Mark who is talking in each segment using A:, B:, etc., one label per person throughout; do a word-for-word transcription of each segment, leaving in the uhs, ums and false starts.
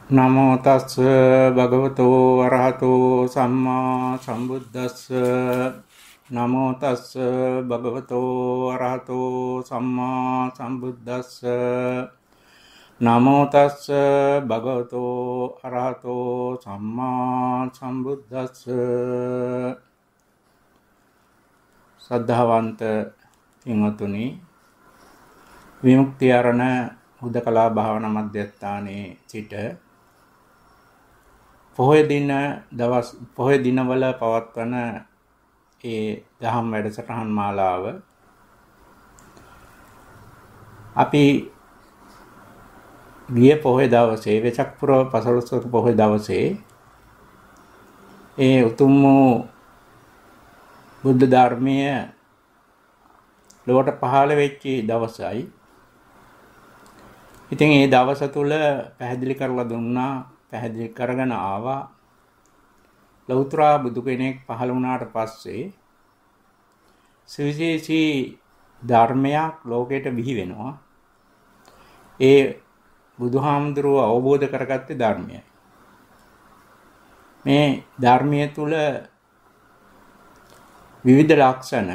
A: නමෝ තස්ස භගවතෝ අරහතෝ සම්මා සම්බුද්දස්ස නමෝ තස්ස භගවතෝ අරහතෝ සම්මා සම්බුද්දස්ස නමෝ තස්ස භගවතෝ අරහතෝ සම්මා සම්බුද්දස්ස සද්ධාවන්ත පින්වතුනි විමුක්ති ආරණ හුදකලා භාවනා මධ්‍යස්ථානයේ සිට පොහොය දින දවස් පොහොය දිනවල පවත්වන ඒ දහම් වැඩසටහන් මාලාව අපි ගිය පොහොය දවසේ වෙසක් පුර පසළොස්වක පොහොය දවසේ ඒ උතුම් වූ බුද්ධ ධර්මයේ ලොවට පහළ වෙච්ච දවසයි. ඉතින් ඒ දවස තුල පැහැදිලි කරලා දුන්නා, පැහැදිලි කරගෙන ආවා ලෞතර බුදු කෙනෙක් පහළ වුණාට පස්සේ සවිශේෂී ධර්මයක් ලෝකයට බිහි වෙනවා. ඒ බුදුහාමුදුරුව අවබෝධ කරගත්තේ ධර්මයයි. මේ ධර්මයේ තුල විවිධ ලක්ෂණ,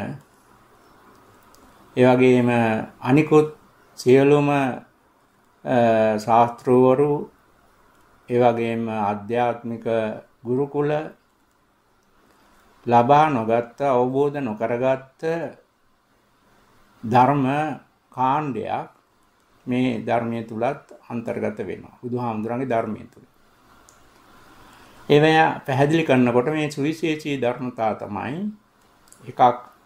A: ඒ වගේම අනිකුත් සියලුම ශාස්ත්‍රවරු, ඒ වගේම ආධ්‍යාත්මික ගුරුකුල ලබා නොගත්ත, අවබෝධ නොකරගත්ත ධර්ම කාණ්ඩයක් මේ ධර්මයේ තුලත් අන්තර්ගත වෙනවා. බුදුහාමුදුරන්ගේ ධර්මයේ තුල. ඒවැය පැහැදිලි කරනකොට මේ සුවිශේෂී ධර්මතා තමයි එකක්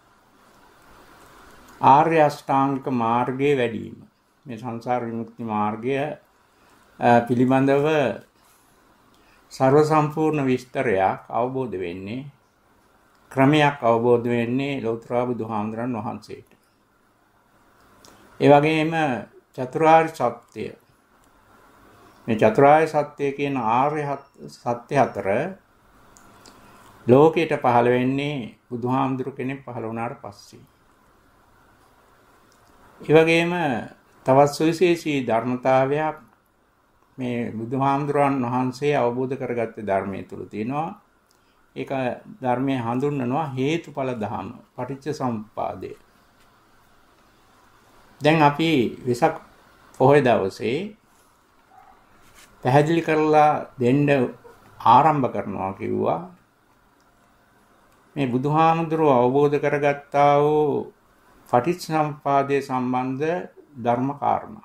A: ආර්ය අෂ්ටාංගික මාර්ගයේ වැඩිම. මේ සංසාර විමුක්ති මාර්ගය පිළිබඳව ਸਰව සම්පූර්ණ විස්තරයක් අවබෝධ වෙන්නේ, ක්‍රමයක් අවබෝධ වෙන්නේ ලෞතර බුදුහාමුදුරන් වහන්සේට. ඒ වගේම චතුරාර්ය සත්‍ය, මේ චතුරාර්ය සත්‍ය කියන ආර්ය සත්‍ය හතර ලෝකයට පහළ වෙන්නේ බුදුහාමුදුරු කෙනෙක් පහළ වුණාට පස්සේ. ඒ වගේම තවත් සුවිශේෂී ධර්මතාවයක් මේ බුදුහාමුදුරන් වහන්සේ අවබෝධ කරගත්ත ධර්මයේ තුල තියෙනවා. ඒක ධර්මයේ හඳුන්වනවා හේතුඵල ධම, පටිච්ච සමුප්පාදය. දැන් අපි වෙසක් පොහොය දවසේ පැහැදිලි කරලා දෙන්න ආරම්භ කරනවා කිව්වා. මේ බුදුහාමුදුරුව අවබෝධ කරගත්තා වූ පටිච්ච සමුප්පාදයේ සම්බන්ධ ධර්ම කාරණා.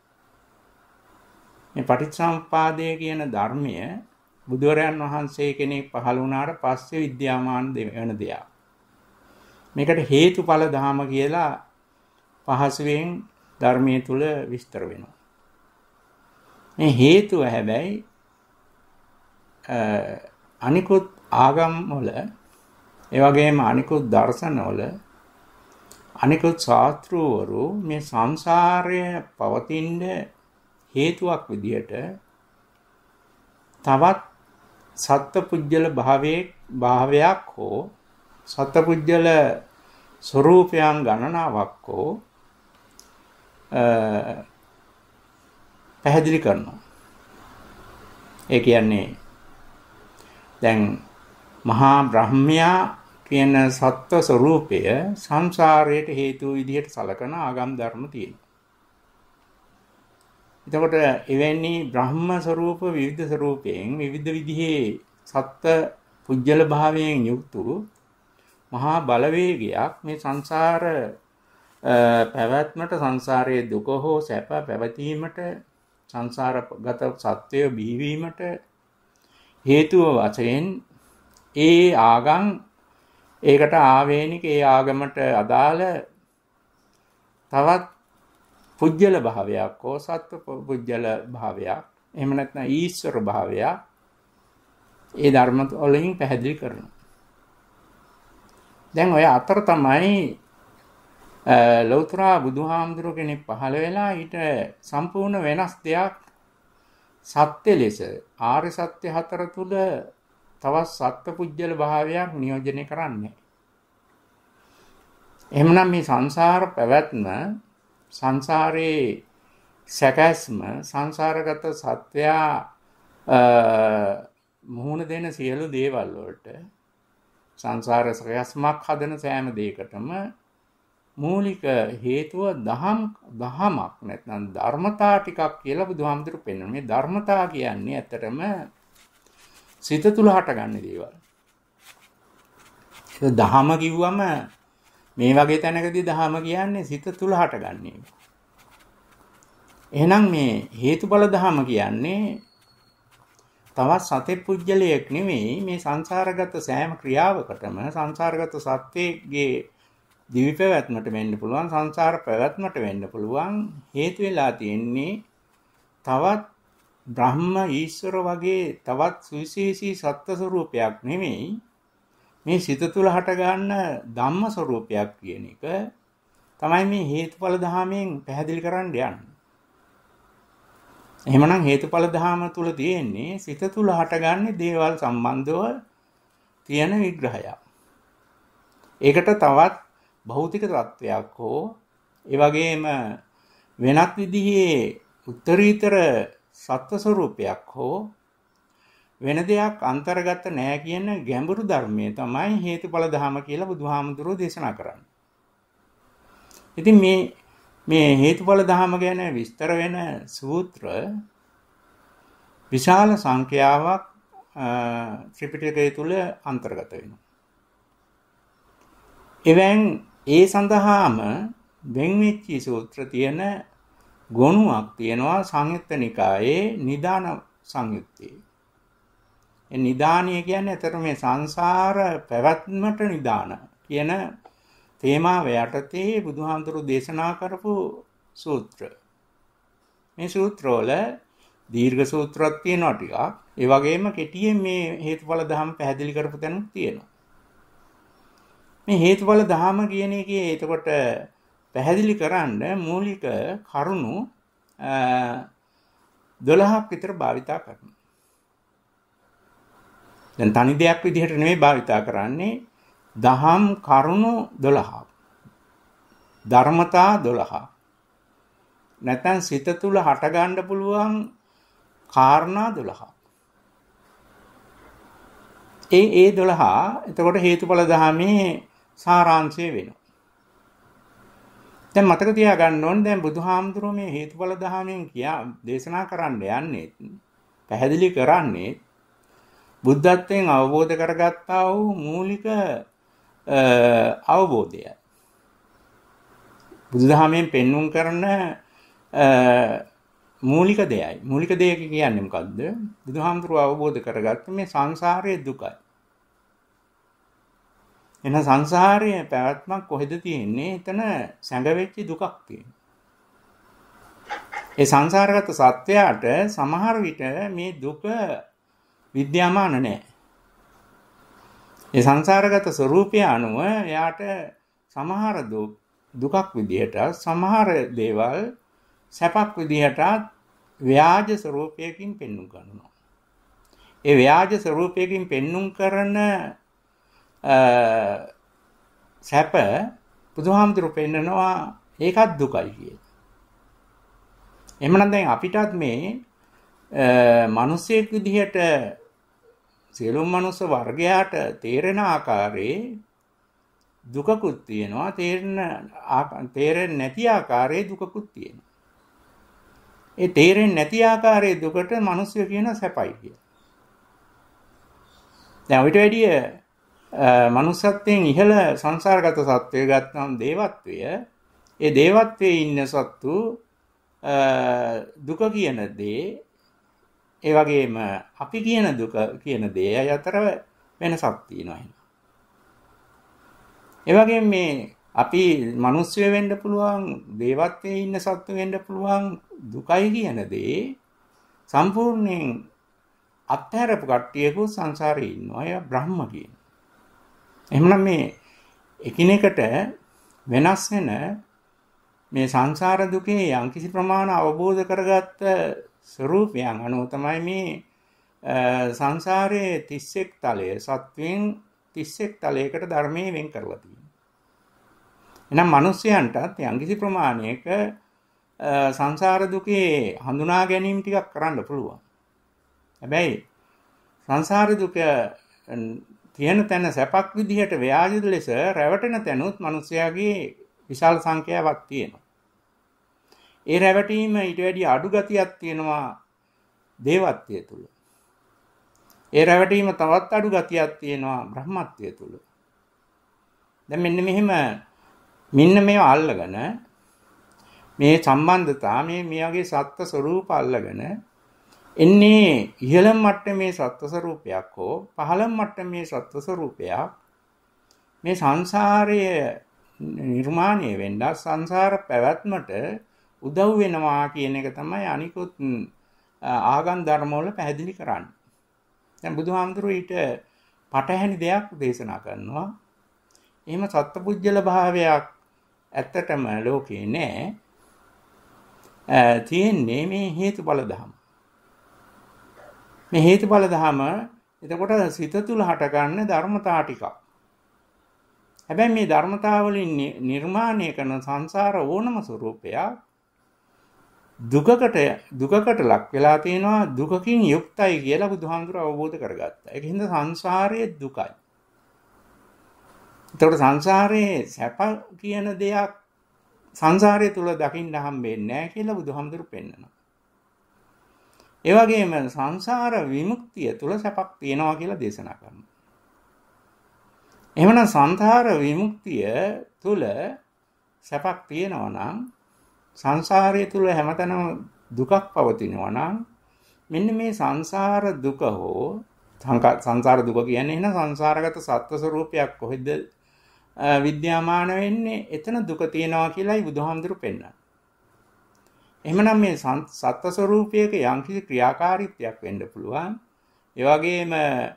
A: මේ පටිච්චසමුප්පාදය කියන ධර්මය බුදුරයන් වහන්සේ කෙනෙක් පහළ වුණාට පස්සේ විද්‍යාමාන වෙන දෙයක්. මේකට හේතුඵල ධම කියලා පහසුවෙන් ධර්මයේ තුල විස්තර වෙනවා. මේ හේතුව හැබැයි අනිකුත් ආගම් වල, ඒ වගේම අනිකුත් දර්ශන වල අනිකුත් ශාස්ත්‍රවරු මේ සංසාරය පවතින හේතුවක් විදියට තවත් සත්පුජ්‍යල භාවයේ භාවයක් හෝ සත්පුජ්‍යල ස්වરૂපයන් ගණනාවක් හෝ පැහැදිලි කරනවා. ඒ කියන්නේ දැන් මහා බ්‍රහ්මයා කියන සත්ව ස්වરૂපය සංසාරයට හේතු විදිහට සලකන ආගම් ධර්ම තියෙනවා. එතකොට එවැනි බ්‍රහ්ම ස්වરૂප විවිධ ස්වરૂපයෙන් විවිධ විදිහේ සත්ත්ව පුජ්‍යල භාවයෙන් යුක්ත මහා බලවේගයක් මේ සංසාර පැවැත්මට, සංසාරයේ දුක හෝ සැප පැවතීමට, සංසාරගත සත්වය බිහිවීමට හේතුව වශයෙන් ඒ ආගම්, ඒකට ආවේනික ඒ ආගමට අදාළ තවත් පුජ්‍යල භාවයක් හෝ සත්ව පුජ්‍යල භාවයක්, එහෙම නැත්නම් ඊශ්වර භාවයක් ඒ ධර්ම වලින් පැහැදිලි කරනවා. දැන් ඔය අතර තමයි ලෞතර බුදුහාමුදුරුව කෙනෙක් පහළ වෙලා ඊට සම්පූර්ණ වෙනස් දෙයක් සත්‍ය ලෙස ආර්ය සත්‍ය හතර තුල තවත් සත්ව පුජ්‍යල භාවයක් නියෝජනය කරන්නේ. එහෙමනම් මේ සංසාර පැවැත්ම, සංසාරේ සැකැස්ම, සංසාරගත සත්වයා මුහුණ දෙන සියලු දේවල් වලට සංසාර සයස්මක් හදන සෑම දෙයකටම මූලික හේතුව දහම් දහමක් නැත්නම් ධර්මතා ටිකක් කියලා බුදුහාමුදුරු පෙන්වනවා. මේ ධර්මතා කියන්නේ ඇත්තටම සිත තුල හටගන්න දේවල්. ඒ දහම කිව්වම මේ වගේ තැනකදී දහම කියන්නේ සිත තුල හටගන්නේ. එහෙනම් මේ හේතුඵල දහම කියන්නේ තවත් සතේ පුජ්‍යලයක් නෙමෙයි මේ සංසාරගත සෑම ක්‍රියාවකටම සංසාරගත සත්‍යයේ දිවි පැවැත්මට වෙන්න පුළුවන් සංසාර පැවැත්මට වෙන්න පුළුවන් හේතු වෙලා තියෙන්නේ තවත් බ්‍රහ්ම ඊශ්වර වගේ තවත් සුවිශේෂී සත්ත්ව ස්වરૂපයක් නෙමෙයි මේ සිත තුළ හට ගන්න ධම්ම ස්වરૂපයක් කියන එක තමයි මේ හේතුඵල ධාමයෙන් පැහැදිලි කරන්න යන්නේ. එහෙමනම් හේතුඵල ධාම තුල තියෙන්නේ සිත තුළ හටගන්නේ දේවල් සම්බන්ධව තියෙන විග්‍රහයක්. ඒකට තවත් භෞතික තත්වයක් හෝ ඒ වගේම වෙනත් විදිහේ උත්තරීතර සත්ව ස්වરૂපයක් හෝ වෙන දෙයක් අන්තර්ගත නැහැ කියන ගැඹුරු ධර්මයේ තමයි හේතුඵල ධාම කියලා බුදුහාමුදුරුවෝ දේශනා කරන්නේ. ඉතින් මේ මේ හේතුඵල ධාම ගැන විස්තර වෙන සූත්‍ර විශාල සංඛ්‍යාවක් ත්‍රිපිටකය තුල අන්තර්ගත වෙනවා. එවෙන් ඒ සඳහාම වෙන්වෙච්ච සූත්‍ර තියෙන ගොනුවක් තියෙනවා සංයුත්ත නිකායේ නිදාන සංයුත්තේ. ඒ නිදානිය කියන්නේ අතර මේ සංසාර පැවැත්මට නිදාන කියන තේමාව යටතේ බුදුහාමුදුරු දේශනා කරපු සූත්‍ර. මේ සූත්‍රවල දීර්ඝ සූත්‍රයක් තියෙනවා ටිකක්. ඒ වගේම කෙටියෙන් මේ හේතුඵල ධර්ම පැහැදිලි කරපු තැනුත් තියෙනවා. මේ හේතුඵල ධර්ම කියන එකේ එතකොට පැහැදිලි කරන්න මූලික කරුණු දොළහක් විතර භාවිතා කරනවා. දැන් තනි දෙයක් විදිහට නෙමෙයි භාවිතා කරන්නේ දහම් කරුණු දොළහක්. ධර්මතා දොළහක්. නැත්නම් සිත තුල හට ගන්න පුළුවන් කාරණා දොළහක්. ඒ ඒ දොළහ එතකොට හේතුඵල ධර්මයේ සාරාංශය වෙනවා. දැන් මතක තියාගන්න ඕනේ දැන් බුදුහාමුදුරුවෝ මේ හේතුඵල ධර්මයෙන් කියා දේශනා කරන්න යන්නේ පැහැදිලි කරන්නේ බුද්ධත්වයෙන් අවබෝධ කරගත්තා වූ මූලික අවබෝධය. බුදුදහමෙන් පෙන්눔 කරන මූලික දෙයයි. මූලික දෙය කියන්නේ මොකද්ද? බුදුහාමුදුරුවෝ අවබෝධ කරගත්ත මේ සංසාරයේ දුකයි. එන සංසාරයේ පැවැත්මක් කොහෙද තියෙන්නේ? එතන සැඟවෙච්ච දුකක් තියෙනවා. ඒ සංසාරගත සත්‍යයට සමහර විට මේ දුක විද්‍යාමාන නැහැ. ඒ සංසාරගත ස්වરૂපය අනුව එයාට සමහර දුකක් විදිහට සමහර දේවල් සැපක් විදිහට ව්‍යාජ ස්වરૂපයකින් පෙන්වු කරනවා. ඒ ව්‍යාජ ස්වરૂපයකින් පෙන්වුම් කරන සැප බුදුහාමුදුරු පෙන්නනවා ඒකත් දුකයි කියලා. එහෙමනම් දැන් අපිටත් මේ මිනිසෙක් විදිහට සියලුම මනුස්ස වර්ගයාට තේරෙන ආකාරයේ දුකකුත් තියෙනවා තේරෙන තේරෙන්නේ නැති ආකාරයේ දුකකුත් තියෙනවා. ඒ තේරෙන්නේ නැති ආකාරයේ දුකට මිනිස්සු කියන සැපයි කියලා. දැන් ඔයිට වැඩිය මනුස්සත්වයෙන් ඉහළ සංසාරගත සත්වය ගත්තම දේවත්වය ඒ දේවත්වයේ ඉන්න සත්තු දුක කියන දේ ඒ වගේම අපි කියන දුක කියන දේ අතර වෙනසක් තියෙනවා. ඒ වගේම මේ අපි මිනිස්සු වෙන්න පුළුවන් දේවත්වයේ ඉන්න සත්තු වෙන්න පුළුවන් දුකයි කියන දේ සම්පූර්ණයෙන් අත්හැරපු කට්ටියකෝ සංසාරේ ඉන්නවා. ඒ බ්‍රහ්ම කියන. එහෙනම් මේ එකිනෙකට වෙනස් වෙන මේ සංසාර දුකේ යම්කිසි ප්‍රමාණ අවබෝධ කරගත්ත ස්වરૂපයන් අනුව තමයි මේ සංසාරයේ තිස් එක් තලය සත්වෙන් තිස් එක් තලයකට ධර්මයේ වෙන් කරලා තියෙනවා. එහෙනම් මිනිස්යන්ටත් යම්කිසි ප්‍රමාණයක සංසාර දුකේ හඳුනා ගැනීම ටිකක් කරන්න පුළුවන්. හැබැයි සංසාර දුක තියෙන තැන සැපක් විදිහට ව්‍යාජ ලෙස රැවටෙන තැනුත් මිනිස්යාගේ විශාල සංඛ්‍යාවක් තියෙනවා. ඒ රැවටීම ඊට වැඩි අඩු ගතියක් තියෙනවා දේවත්වය තුල. ඒ රැවටීම තවත් අඩු ගතියක් තියෙනවා බ්‍රහ්මත්වය තුල. දැන් මෙන්න මෙහෙම මෙන්න මේවා අල්ලගෙන මේ සම්බන්ධතා මේ මේ වගේ සත්ත්ව ස්වરૂප අල්ලගෙන එන්නේ ඉහළම මට්ටමේ සත්ත්ව ස්වરૂපයක් හෝ පහළම මට්ටමේ සත්ත්ව ස්වરૂපයක් මේ සංසාරයේ නිර්මාණය වෙන්න සංසාර පැවැත්මට උදව් වෙනවා කියන එක තමයි අනිකුත් ආගම් ධර්ම වල පැහැදිලි කරන්නේ. දැන් බුදුහාමුදුරුවෝ ඊට පටහැනි දෙයක් දේශනා කරනවා. එහෙම සත්පුජ්‍යල භාවයක් ඇත්තටම ලෝකේ නෑ. තියෙන්නේ මේ හේතුඵල ධම. මේ හේතුඵල ධම එතකොට සිත තුල හටගන්න ධර්මතා ටිකක්. හැබැයි මේ ධර්මතා වලින් නිර්මාණය කරන සංසාර ඕනම ස්වરૂපයක් දුකකට දුකකට ලක් වෙලා තියෙනවා දුකකින් යුක්තයි කියලා බුදුහාමුදුරුවෝ අවබෝධ කරගත්තා. ඒක හින්දා සංසාරයේ දුකයි. එතකොට සංසාරයේ සැප කියන දෙයක් සංසාරය තුල දකින්න හම්බෙන්නේ නැහැ කියලා බුදුහාමුදුරුවෝ පෙන්නනවා. ඒ වගේම සංසාර විමුක්තිය තුල සැපක් තියෙනවා කියලා දේශනා කරනවා. එහෙමනම් සංසාර විමුක්තිය තුල සැපක් තියෙනවා නම් සංසාරය තුල හැමතැනම දුකක් පවතිනවා නම් මෙන්න මේ සංසාර දුක හෝ සංසාර දුක කියන්නේ එහෙනම් සංසාරගත සත්ත්ව ස්වરૂපයක් කොහෙද විද්‍යාමාන වෙන්නේ එතන දුක තියෙනවා කියලායි බුදුහාමුදුරු පෙන්නන්නේ. එහෙමනම් මේ සත්ත්ව ස්වરૂපයක යම්කිසි ක්‍රියාකාරීත්වයක් වෙන්න පුළුවන්. ඒ වගේම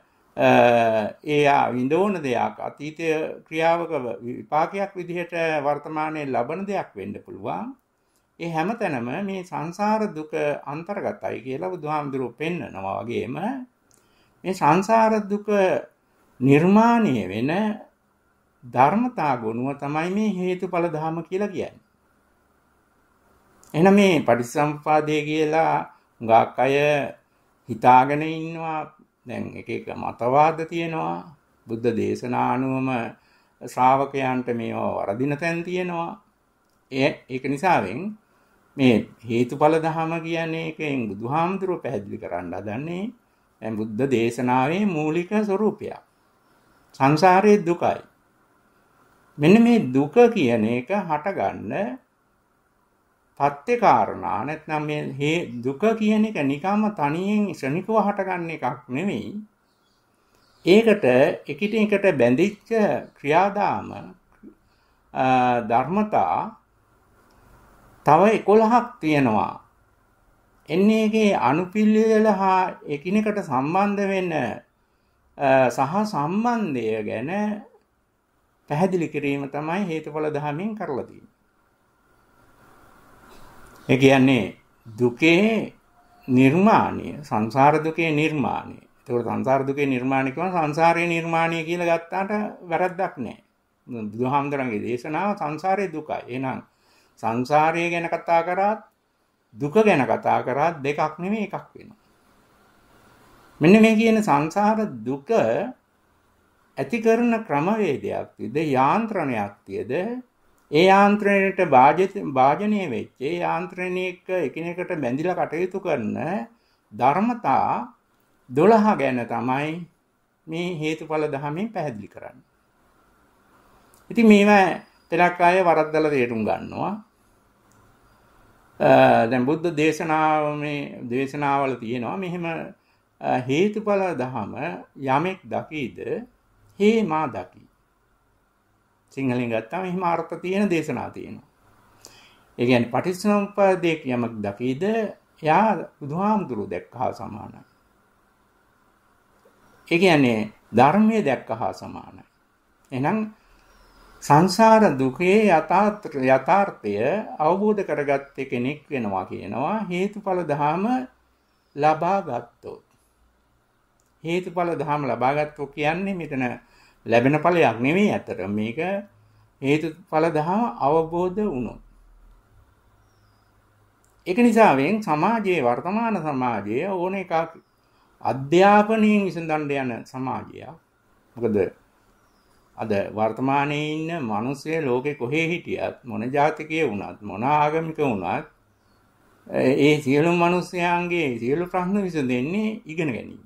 A: ඒ විඳෝන දෙයක් අතීතයේ ක්‍රියාවක විපාකයක් විදිහට වර්තමානයේ ලබන දෙයක් වෙන්න පුළුවන්. ඒ හැමතැනම මේ සංසාර දුක අන්තර්ගතයි කියලා බුදුහාමුදුරුවෝ පෙන්නනවා. වගේම මේ සංසාර දුක නිර්මාණය වෙන ධර්මතා ගුණය තමයි මේ හේතුඵල ධම කියලා කියන්නේ. එහෙනම් මේ පටිච්චසමුප්පාදය කියලා හුඟක් අය හිතාගෙන ඉන්නවා. දැන් එක එක මතවාද තියෙනවා. බුද්ධ දේශනා අනුවම ශ්‍රාවකයන්ට මේවා වරදින තැන් තියෙනවා. ඒ ඒක නිසාවෙන් මේ හේතුඵල ධම කියන්නේ එකෙන් බුදුහාමුදුරුවෝ පැහැදිලි කරන්න හදන්නේ දැන් බුද්ධ දේශනාවේ මූලික ස්වરૂපය. සංසාරයේ දුකයි. මෙන්න මේ දුක කියන එක හටගන්න පත්‍ය කාරණා නැත්නම් මේ දුක කියන එක නිකම්ම තනියෙන් ශනිකව හටගන්න එකක් නෙමෙයි. ඒකට එකිට එකට බැඳිච්ච ක්‍රියාදාම ධර්මතා තව එකොළහක් තියෙනවා. එන්නේ එකේ අනුපිළිවෙල හා එකිනෙකට සම්බන්ධ වෙන සහ සම්බන්ධය ගැන පැහැදිලි කිරීම තමයි හේතුඵල ධමයෙන් කරලා තියෙන්නේ. ඒ කියන්නේ දුකේ නිර්මාණය, සංසාර දුකේ නිර්මාණය. ඒකට සංසාර දුකේ නිර්මාණය කියනවා සංසාරයේ නිර්මාණය කියලා ගත්තාට වැරද්දක් නැහැ. බුදුහාමුදුරන්ගේ දේශනාව සංසාරයේ දුකයි. එහෙනම් සංසාරය ගැන කතා කරාත් දුක ගැන කතා කරාත් දෙකක් නෙමෙයි එකක් වෙනවා. මෙන්න මේ කියන සංසාර දුක ඇති කරන ක්‍රමවේදයක් තියද යාන්ත්‍රණයක් තියද ඒ යාන්ත්‍රණයට භාජනය වෙච්ච ඒ යාන්ත්‍රණයක එකිනෙකට බැඳිලා කටයුතු කරන ධර්මතා දොළහ ගැන තමයි මේ හේතුඵල ධමයෙන් පැහැදිලි කරන්නේ. ඉතින් මේවා තලක් අය වරද්දලා තේරුම් ගන්නවා. දැන් බුද්ධ දේශනාව මේ දේශනාවල තියෙනවා මෙහෙම හේතුඵල ධම යමෙක් දකීද හේ මා දකි. සිංහලෙන් ගත්තාම එහෙම අර්ථ තියෙන දේශනා තියෙනවා. ඒ කියන්නේ පටිච්චසමුප්පාදයේ යමෙක් දකීද යා බුදුහාමුදුරුවෝ දැක්කහා සමානයි. ඒ කියන්නේ ධර්මයේ දැක්කහා සමානයි. එහෙනම් සංසාර දුකේ යථාර්ථය අවබෝධ කරගත්ත කෙනෙක් වෙනවා කියනවා හේතුඵල ධම ලබා ගත්තොත්. හේතුඵල ධම ලබා ගත්තොත් කියන්නේ මෙතන ලැබෙන ඵලයක් නෙමෙයි අතට මේක හේතුඵල ධම අවබෝධ වුණොත්. ඒක නිසා වෙන් සමාජයේ වර්තමාන සමාජයේ ඕන එකක් අධ්‍යාපනයෙන් විසඳන්න යන සමාජයක්. මොකද අද වර්තමානයේ ඉන්න මිනිස්සු ලෝකේ කොහේ හිටියත් මොන ජාතිකයේ වුණත් මොන ආගමික වුණත් ඒ සියලු මිනිස්යාගේ සියලු ප්‍රශ්න විසඳෙන්නේ ඉගෙන ගැනීම.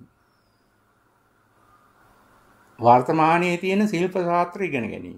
A: වර්තමානයේ තියෙන ශිල්ප ශාස්ත්‍ර ඉගෙන ගැනීම.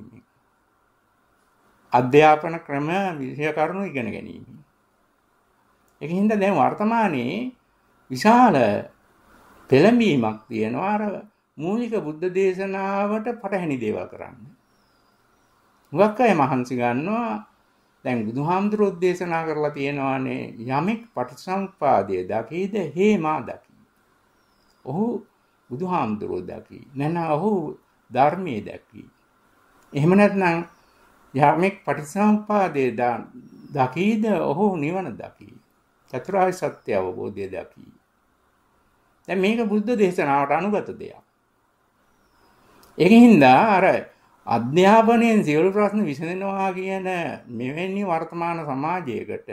A: අධ්‍යාපන ක්‍රම විෂය කරුණු ඉගෙන ගැනීම. ඒකින්ද දැන් වර්තමානයේ විශාල පෙළඹීමක් තියෙනවා අර මූලික බුද්ධ දේශනාවට පටහැනි දේවල් කරන්න. මුගක් අය මහන්සි ගන්නවා දැන් බුදුහාමුදුරුවෝ දේශනා කරලා තියෙනවානේ යමෙක් පටිච්චසමුප්පාදය දකීද හේමා දකි. ඔහු බුදුහාමුදුරුවෝ දකි. නැත්නම් ඔහු ධර්මයේ දකි. එහෙම නැත්නම් යමෙක් පටිච්චසමුප්පාදය දකීද ඔහු නිවන දකි. චතුරාර්ය සත්‍ය අවබෝධය දකි. දැන් මේක බුද්ධ දේශනාවට අනුගත දෙයක්. ඒකින්ද අර අධ්‍යාපනයෙන් සියලු ප්‍රශ්න විසඳෙනවා කියන මෙවැනි වර්තමාන සමාජයකට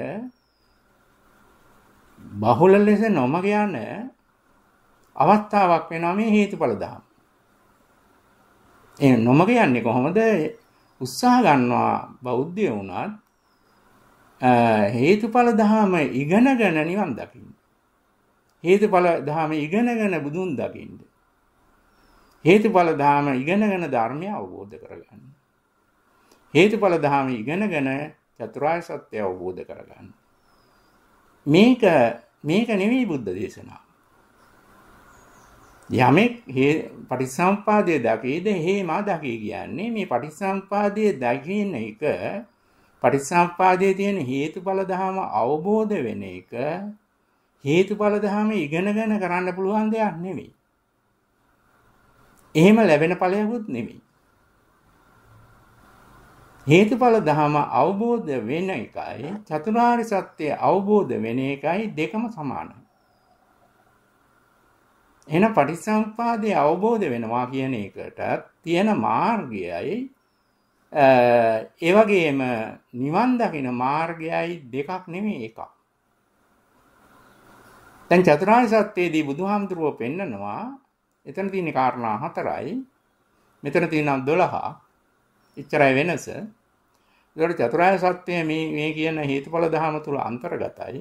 A: බහුල ලෙස නොමග යන අවස්ථාවක් වෙනවා මේ හේතුඵල ධර්ම. ඒ නොමග යන්නේ කොහොමද? උත්සාහ ගන්නවා බෞද්ධය වුණත් හේතුඵල ධර්ම ඉගෙනගෙන නිවන් දකින්න. හේතුඵල ධර්ම ඉගෙනගෙන බුදුන් දකින්න. හේතුඵල ධර්ම ඉගෙනගෙන ධර්මය අවබෝධ කරගන්න. හේතුඵල ධර්ම ඉගෙනගෙන චතුරාර්ය සත්‍ය අවබෝධ කරගන්න. මේක මේක නෙවෙයි බුද්ධ දේශනාව. යමෙක් පටිච්චසමුප්පාදයේ දකීද හේමා දකී කියන්නේ මේ පටිච්චසමුප්පාදයේ දකින්න එක පටිච්චසමුප්පාදයේ තියෙන හේතුඵල ධර්ම අවබෝධ වෙන එක හේතුඵල ධර්ම ඉගෙනගෙන කරන්න පුළුවන් දෙයක් නෙවෙයි. එහෙම ලැබෙන ඵලයක්වත් නෙවෙයි. හේතුඵල ධර්ම අවබෝධ වෙන එකයි චතුරාර්ය සත්‍ය අවබෝධ වෙන එකයි දෙකම සමානයි. එහෙනම් පටිච්චසමුප්පාදය අවබෝධ වෙනවා කියන එකට තියෙන මාර්ගයයි ඒ වගේම නිවන් දකින මාර්ගයයි දෙකක් නෙමෙයි එකක්. දැන් චතුරාර්ය සත්‍යයේදී බුදුහාමුදුරුවෝ පෙන්නනවා එතන තියෙන කාරණා හතරයි මෙතන තියෙනවා දොළහක්. එච්චරයි වෙනස. ඒකට චතුරාර්ය සත්‍ය මේ මේ කියන හේතුඵල ධර්ම තුල අන්තර්ගතයි.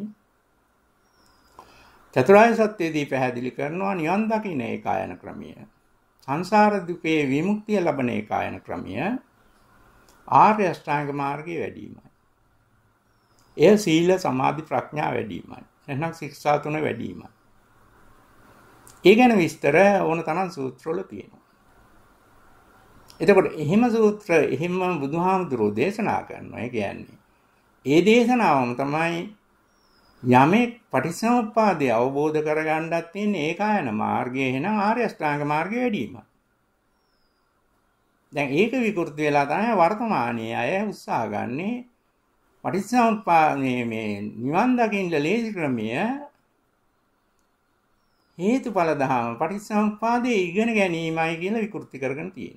A: චතුරාර්ය සත්‍යයේදී පැහැදිලි කරනවා නිවන් දකින්න ඒකායන ක්‍රමය. සංසාර දුකේ විමුක්තිය ලබන ඒකායන ක්‍රමය ආර්ය අෂ්ටාංග මාර්ගයේ වැඩිමයි. එය සීල සමාධි ප්‍රඥා වැඩිමයි. එහෙනම් ශික්ෂා තුන වැඩිමයි. ඒ ගැන විස්තර ඕන තරම් සූත්‍රවල තියෙනවා. එතකොට එහෙම සූත්‍ර එහෙම බුදුහාමුදුරෝ දේශනා කරනවා. ඒ කියන්නේ ඒ දේශනාවම තමයි යමෙක් පටිච්චසමුප්පාදය අවබෝධ කරගන්නත් තියෙන ඒකායන මාර්ගය එහෙනම් ආර්ය අෂ්ටාංග මාර්ගය වැඩිමයි. දැන් ඒක විකෘති වෙලා තමයි වර්තමානයේ අය උත්සාහ ගන්නේ පටිච්චසමුප්පාදයේ මේ නිවන් දකින්න ලේසි ක්‍රමය හේතුඵල ධර්ම පටිච්චසමුප්පාදයේ ඉගෙන ගැනීමයි කියලා විකෘති කරගෙන තියෙනවා.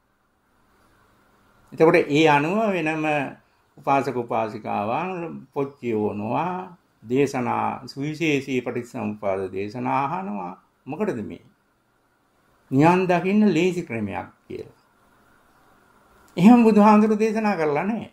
A: එතකොට ඒ අනුව වෙනම උපාසක උපාසිකාවන් පොච්චියෝනවා දේශනා සුවිශේෂී පටිච්චසමුප්පාද දේශනා අහනවා. මොකටද මේ? නිවන් දකින්න ලේසි ක්‍රමයක් කියලා. එහෙම බුදුහාමුදුරු දේශනා කරලා නැහැ.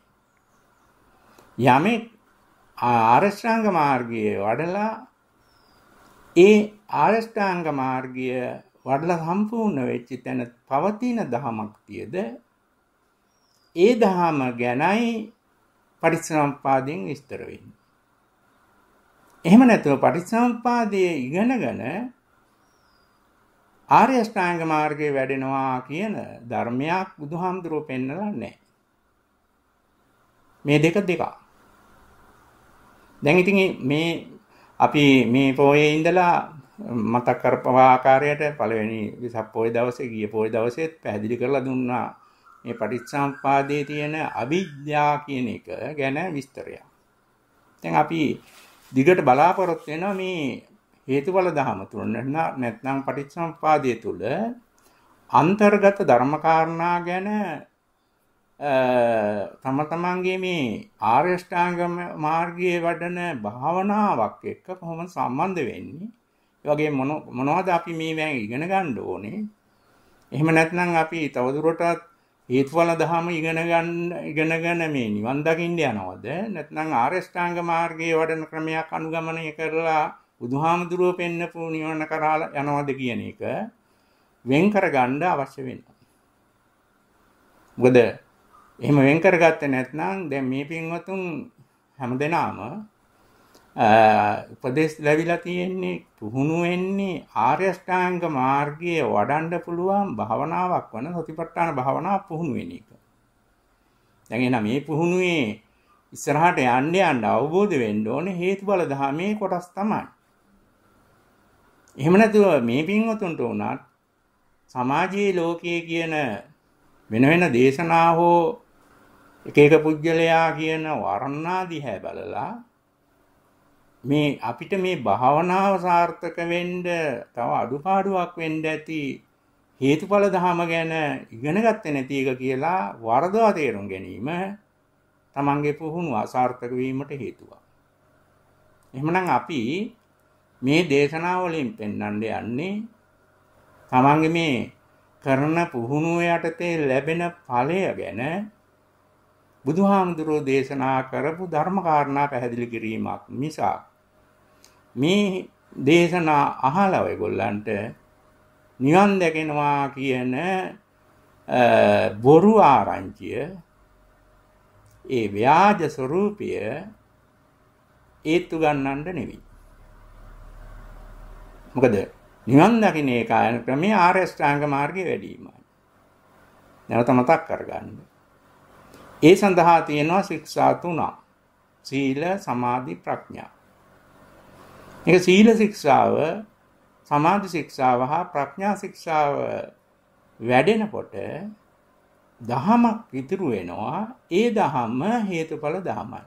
A: යමෙක් ආරෂ්ඨාංග මාර්ගයේ වඩලා ඒ ආරෂ්ඨාංග මාර්ගය වඩලා සම්පූර්ණ වෙච්ච තැන පවතින දහමක් තියද ඒ දහම ගැනයි පටිච්චසමුප්පාදයෙන් විස්තර වෙන්නේ. එහෙම නැතුව පටිච්චසමුප්පාදයේ ඉගෙනගෙන ආර්ය අෂ්ටාංග මාර්ගයේ වැඩෙනවා කියන ධර්මයක් බුදුහාමුදුරුවෝ පෙන්නලා නැහැ. මේ දෙක දෙක. දැන් ඉතින් මේ අපි මේ පොයේ ඉඳලා මතක් කරපුවා ආකාරයට පළවෙනි විසක් පොයේ දවසේ ගිය පොයේ දවසේත් පැහැදිලි කරලා දුන්නා මේ පටිච්චසමුප්පාදයේ තියෙන අවිද්‍යාව කියන එක ගැන විස්තරයක්. දැන් අපි දිගට බලාපොරොත්තු වෙනවා මේ හේතුඵල ධර්ම තුල නැත්නම් පටිච්චසමුප්පාදයේ තුල අන්තර්ගත ධර්ම කාරණා ගැන තම තමන්ගේ මේ ආර්ය අෂ්ටාංග මාර්ගයේ වඩන භාවනාවක් එක්ක කොහොමද සම්බන්ධ වෙන්නේ? වගේ මොන මොනවද අපි මේ වැන් ඉගෙන ගන්න ඕනේ? එහෙම නැත්නම් අපි තවදුරටත් හේතුඵල ධහම ඉගෙන ගන්න ඉගෙනගෙන මේ නිවන් දකින්න යනවද? නැත්නම් ආර්ය ශ්‍රාංග මාර්ගයේ වඩන ක්‍රමයක් අනුගමනය කරලා බුදුහාමුදුරුවෝ පෙන්නපු නිවන කරා යනවද කියන එක වෙන් කරගන්න අවශ්‍ය වෙනවා. මොකද එහෙම වෙන් කරගත්තේ නැත්නම් දැන් මේ පින්වතුන් හැමදෙනාම උපදේශ ලැබිලා තියෙන්නේ පුහුණු වෙන්නේ ආර්ය අෂ්ටාංග මාර්ගයේ වඩන්න පුළුවන් භාවනාවක් වන සතිපට්ඨාන භාවනාව පුහුණු වෙන එක. දැන් එහෙනම් මේ පුහුණුවේ ඉස්සරහට යන්න යන්න අවබෝධ වෙන්න ඕනේ හේතුඵල ධර්මයේ කොටස් තමයි. එහෙම නැතුව මේ පින්වතුන්ට උනත් සමාජයේ ලෝකයේ කියන වෙන වෙන දේශනා හෝ එක එක පුජ්‍යලයා කියන වර්ණාදී හැ බලලා මේ අපිට මේ භාවනාව සාර්ථක වෙන්න තව අඩුපාඩුවක් වෙන්න ඇති හේතුඵල ධහම ගැන ඉගෙන ගත්තේ නැති එක කියලා වරදවා තේරුම් ගැනීම තමන්ගේ පුහුණුව අසාර්ථක වීමට හේතුවක්. එහෙමනම් අපි මේ දේශනාවලින් පෙන්වන්න යන්නේ තමන්ගේ මේ කරන පුහුණුව යටතේ ලැබෙන ඵලය ගැන බුදුහාමුදුරෝ දේශනා කරපු ධර්ම කාරණා පැහැදිලි කිරීමක් මිසක් මේ දේශනා අහලා ඔයගොල්ලන්ට නිවන් දැකෙනවා කියන බොරු ආරංචිය ඒ ව්‍යාජ ස්වરૂපය ඒත්තු ගන්නන්න නෙවෙයි. මොකද නිවන් දකින්න ඒකායන ක්‍රමයේ ආර්ය ශ්‍රාංග මාර්ගයේ වැඩිමයි. නැවත මතක් කරගන්න. ඒ සඳහා තියෙනවා ශික්ෂා තුනක්. සීල, සමාධි, ප්‍රඥා. මේක සීල ශික්ෂාව, සමාධි ශික්ෂාව හා ප්‍රඥා ශික්ෂාව වැඩෙනකොට දහමක් ඉතුරු වෙනවා. ඒ දහම හේතුඵල දහමයි.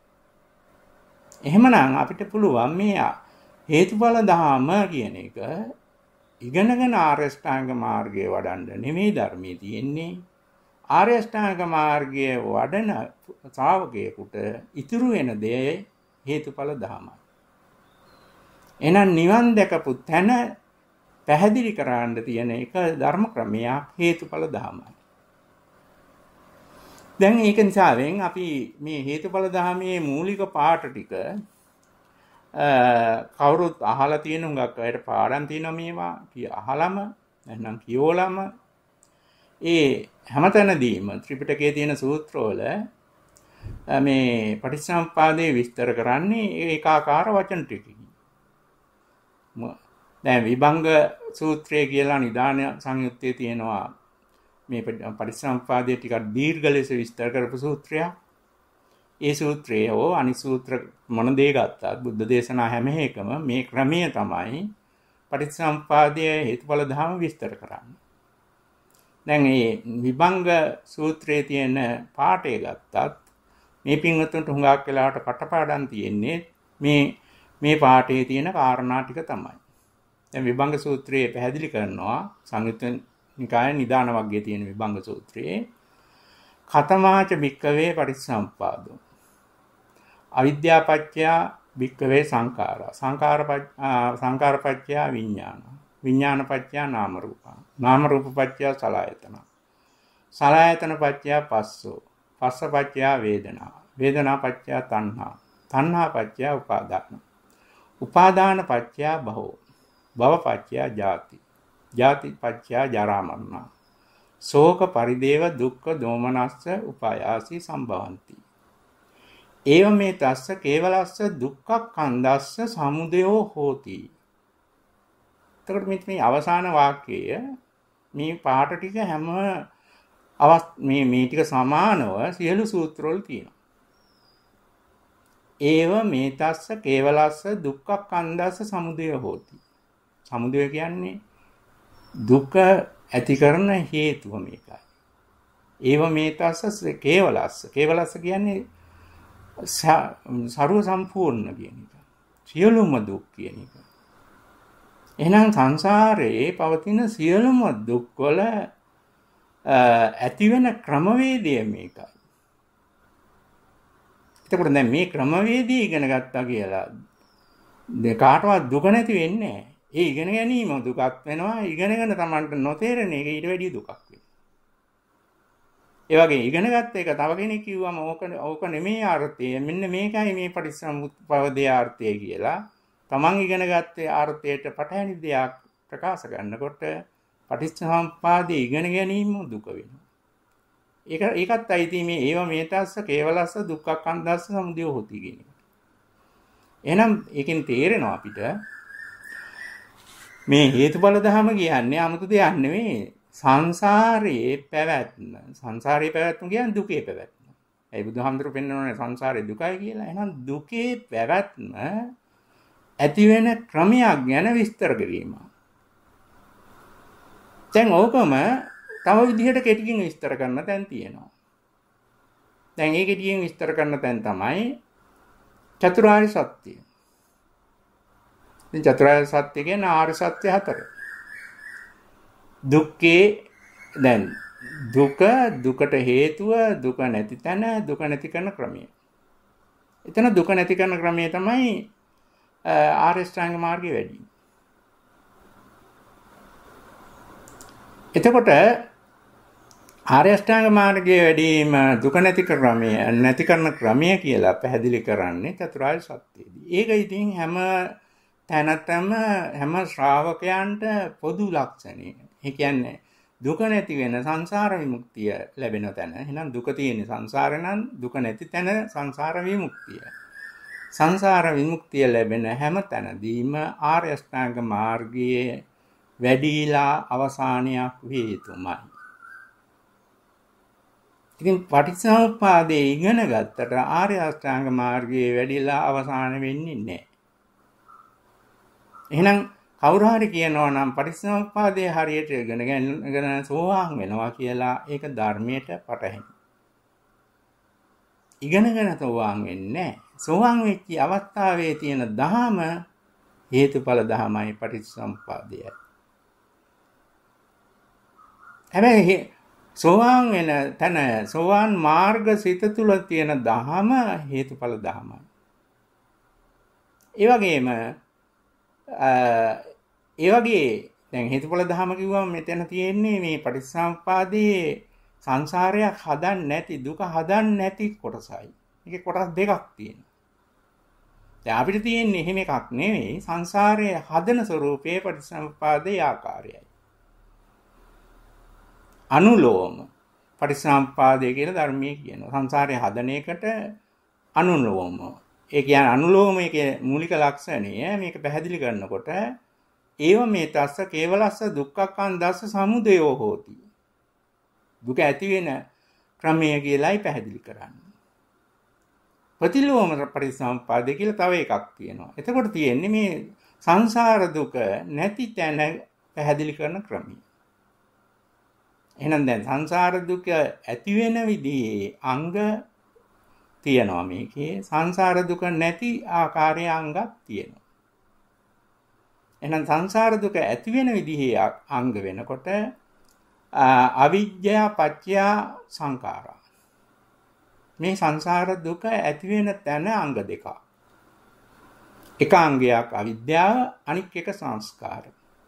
A: එහෙමනම් අපිට පුළුවන් මේ හේතුඵල දහම කියන එක ඉගෙනගෙන ආර්ය ශ්‍රාංග මාර්ගයේ වඩන්න නෙමෙයි ධර්මයේ තියෙන්නේ. ආර්ය ශ්‍රාංග මාර්ගයේ වඩන ශ්‍රාවකයෙකුට ඉතුරු වෙන දේ හේතුඵල ධමයි. එහෙනම් නිවන් දැකපු තැන පැහැදිලි කරන්න තියෙන එක ධර්ම ක්‍රමයක් හේතුඵල ධමයි. දැන් ඒක නිසාවෙන් අපි මේ හේතුඵල ධමයේ මූලික පාඩ ටික කවුරුත් අහලා තියෙන උඟක් අයට පාඩම් තියෙනවා මේවා කිය අහලම නැත්නම් කියෝලම ඒ හැමතැනදීම ත්‍රිපිටකයේ තියෙන සූත්‍රවල මේ පටිච්චසමුප්පාදේ විස්තර කරන්නේ ඒකාකාර වචන ටිකකින්. දැන් විභංග සූත්‍රය කියලා නිදාන සංයුත්තේ තියෙනවා මේ පටිච්චසමුප්පාදේ ටිකක් දීර්ඝ ලෙස විස්තර කරපු සූත්‍රයක්. ඒ සූත්‍රය හෝ අනිත් සූත්‍ර මොන දේ ගත්තත් බුද්ධ දේශනා හැම එකම මේ ක්‍රමය තමයි පටිච්චසමුප්පාදයේ හේතුඵල ධර්ම විස්තර කරන්නේ. දැන් මේ විභංග සූත්‍රයේ තියෙන පාඩේ ගත්තත් මේ පින්වතුන්ට හුඟක් වෙලාවට කටපාඩම් තියෙන්නේ මේ මේ පාඩේ තියෙන කාරණා ටික තමයි. දැන් විභංග සූත්‍රයේ පැහැදිලි කරනවා සංයුත්ත නිකායේ නිදාන වර්ගයේ තියෙන විභංග සූත්‍රයේ ඛතමාච භික්කවේ පටිච්චසමුප්පාදෝ අවිද්‍යාපච්චය භික්කවේ සංඛාරා සංඛාරපච්චය විඥාන විඥානපච්චය නාම රූප නාම රූපපච්චය සලආයතන සලආයතනපච්චය පස්සෝ පස්සපච්චය වේදනා වේදනාපච්චය තණ්හා තණ්හාපච්චය උපාදාන උපාදානපච්චය භවෝ භවපච්චය ජාති ජාතිපච්චය ජරා මරණ ශෝක පරිදේව දුක්ඛ දෝමනස්ස උපායාසී සම්භවಂತಿ ඒව මේ තස්ස කේවලස්ස දුක්ඛ කන්දස්ස සමුදයෝ හෝති. එතකොට මේ අවසාන වාක්‍යය මේ පාඩ ටික හැම අවස් මේ මේ ටික සමානව සියලු සූත්‍රවල තියෙනවා. ඒව මේ තස්ස කේවලස්ස දුක්ඛ කන්දස්ස සමුදයෝ හෝති. සමුදය කියන්නේ දුක ඇති කරන හේතුව මේකයි. ඒව මේ තස්ස කේවලස්ස කේවලස්ස කියන්නේ සර්ව සම්පූර්ණ කියන එක. සියලුම දුක් කියන එක. එහෙනම් සංසාරයේ පවතින සියලුම දුක්වල ඇති වෙන ක්‍රමවේදය මේකයි. එතකොට දැන් මේ ක්‍රමවේදය ඉගෙන ගත්තා කියලා කාටවත් දුක නැති වෙන්නේ නැහැ. ඒ ඉගෙන ගැනීම දුකක් වෙනවා. ඉගෙනගෙන Tamanට නොතේරෙන එක ඊට වැඩිය දුකක් වෙනවා. ඒ වගේ ඉගෙන ගත්ත එක තව කෙනෙක් කිව්වම ඕක ඕක නෙමෙයි අර්ථය. මෙන්න මේකයි මේ පටිච්චසමුප්පාදයේ අර්ථය කියලා. Taman ඉගෙන ගත්තේ අර්ථයට පටහැනි දෙයක් ප්‍රකාශ කරනකොට පටිච්චසමුප්පාදයේ ඉගෙන ගැනීම දුක වෙනවා. ඒක ඒකත් අයිති මේ ඒව මේතස්ස කේවලස්ස දුක්ඛක්ඛන්දස්ස සමුදය හොති කියන එක. එහෙනම් ඒකෙන් තේරෙනවා අපිට මේ හේතුඵල ධම කියන්නේ 아무තු දෙයක් නෙවෙයි. සංසාරයේ පැවැත්ම. සංසාරයේ පැවැත්ම කියන්නේ දුකේ පැවැත්ම. ඒ බුදුහාමුදුරු පෙන්වන්නේ සංසාරේ දුකයි කියලා. එහෙනම් දුකේ පැවැත්ම ඇති වෙන ක්‍රමයක් ගැන විස්තර කිරීම. දැන් ඕකම තව විදිහට කෙටියෙන් විස්තර කරන්න තැන් තියෙනවා. දැන් ඒ කෙටියෙන් විස්තර කරන තැන් තමයි චතුරාර්ය සත්‍ය. ඉතින් චතුරාර්ය සත්‍ය කියන්නේ ආර්ය සත්‍ය හතර. දුක්ඛේ දැන් දුක දුකට හේතුව දුක නැති තැන දුක නැති කරන ක්‍රමය. එතන දුක නැති කරන ක්‍රමය තමයි ආර්ය ශ්‍රාංග මාර්ගයේ වැඩි. එතකොට ආර්ය ශ්‍රාංග මාර්ගයේ වැඩිම දුක නැති ක්‍රමය නැති කරන ක්‍රමය කියලා පැහැදිලි කරන්නේ චතුරාර්ය සත්‍යයේදී. ඒක ඉතින් හැම තැනටම හැම ශ්‍රාවකයන්ට පොදු ලක්ෂණය. ඒ කියන්නේ දුක නැති වෙන සංසාර විමුක්තිය ලැබෙන තැන. එහෙනම් දුක තියෙන සංසාරේ නම් දුක නැති තැන සංසාර විමුක්තිය. සංසාර විමුක්තිය ලැබෙන හැම තැනදීම ආර්ය අෂ්ටාංග මාර්ගයේ වැඩිලා අවසානයක් වේ යුතුමයි. ඉතින් පටිච්චසමුප්පාදේ ඉගෙන ගත්තට ආර්ය අෂ්ටාංග මාර්ගයේ වැඩිලා අවසාන වෙන්නේ නැහැ. එහෙනම් කවුරු හරි කියනවා නම් පටිච්චසමුප්පාදේ හරියට ඉගෙන ගන්න සෝවාන් වෙනවා කියලා ඒක ධර්මයට පටහැනි. ඉගෙනගෙන සෝවාන් වෙන්නේ නැහැ. සෝවාන් වෙච්ච අවස්ථාවේ තියෙන දහම හේතුඵල දහමයි පටිච්චසමුප්පාදයයි. හැබැයි සෝවාන් වෙන තැන සෝවාන් මාර්ග සිත තුළ තියෙන දහම හේතුඵල දහමයි. ඒ වගේම ඒ වගේ දැන් හේතුඵල දහම කිව්වම මෙතන තියෙන්නේ මේ පටිච්චසමුප්පාදයේ සංසාරයක් හදන්න නැති දුක හදන්න නැති කොටසයි. ඒකේ කොටස් දෙකක් තියෙනවා. දැන් අපිට තියෙන්නේ එහෙම එකක් නෙවෙයි සංසාරයේ හදන ස්වરૂපයේ පටිච්චසමුප්පාදයේ ආකාරයයි. අනුලෝම පටිච්චසමුප්පාදය කියලා ධර්මයේ කියනවා. සංසාරයේ හදන එකට අනුලෝම. ඒ කියන්නේ අනුලෝමයේ මූලික ලක්ෂණය මේක පැහැදිලි කරනකොට ඒව මේ තස්ස කේවලස්ස දුක්ඛක්ඛන්දස්ස සමුදයෝ හෝති. දුක ඇති වෙන ක්‍රමය කියලායි පැහැදිලි කරන්නේ. ප්‍රතිලෝම පටිච්චසමුප්පාදය කියලා තව එකක් තියෙනවා. එතකොට තියෙන්නේ මේ සංසාර දුක නැති තැන පැහැදිලි කරන ක්‍රමය. එහෙනම් දැන් සංසාර දුක ඇති වෙන විදිහේ අංග තියෙනවා මේකේ. සංසාර දුක නැති ආකාරයේ අංගක් තියෙනවා. එහෙනම් සංසාර දුක ඇති වෙන විදිහේ අංග වෙනකොට අවිජ්ජා පත්‍ය සංඛාරා. මේ සංසාර දුක ඇති වෙන තැන අංග දෙකක්. එක අංගයක් අවිද්‍යාව, අනික් එක සංස්කාර.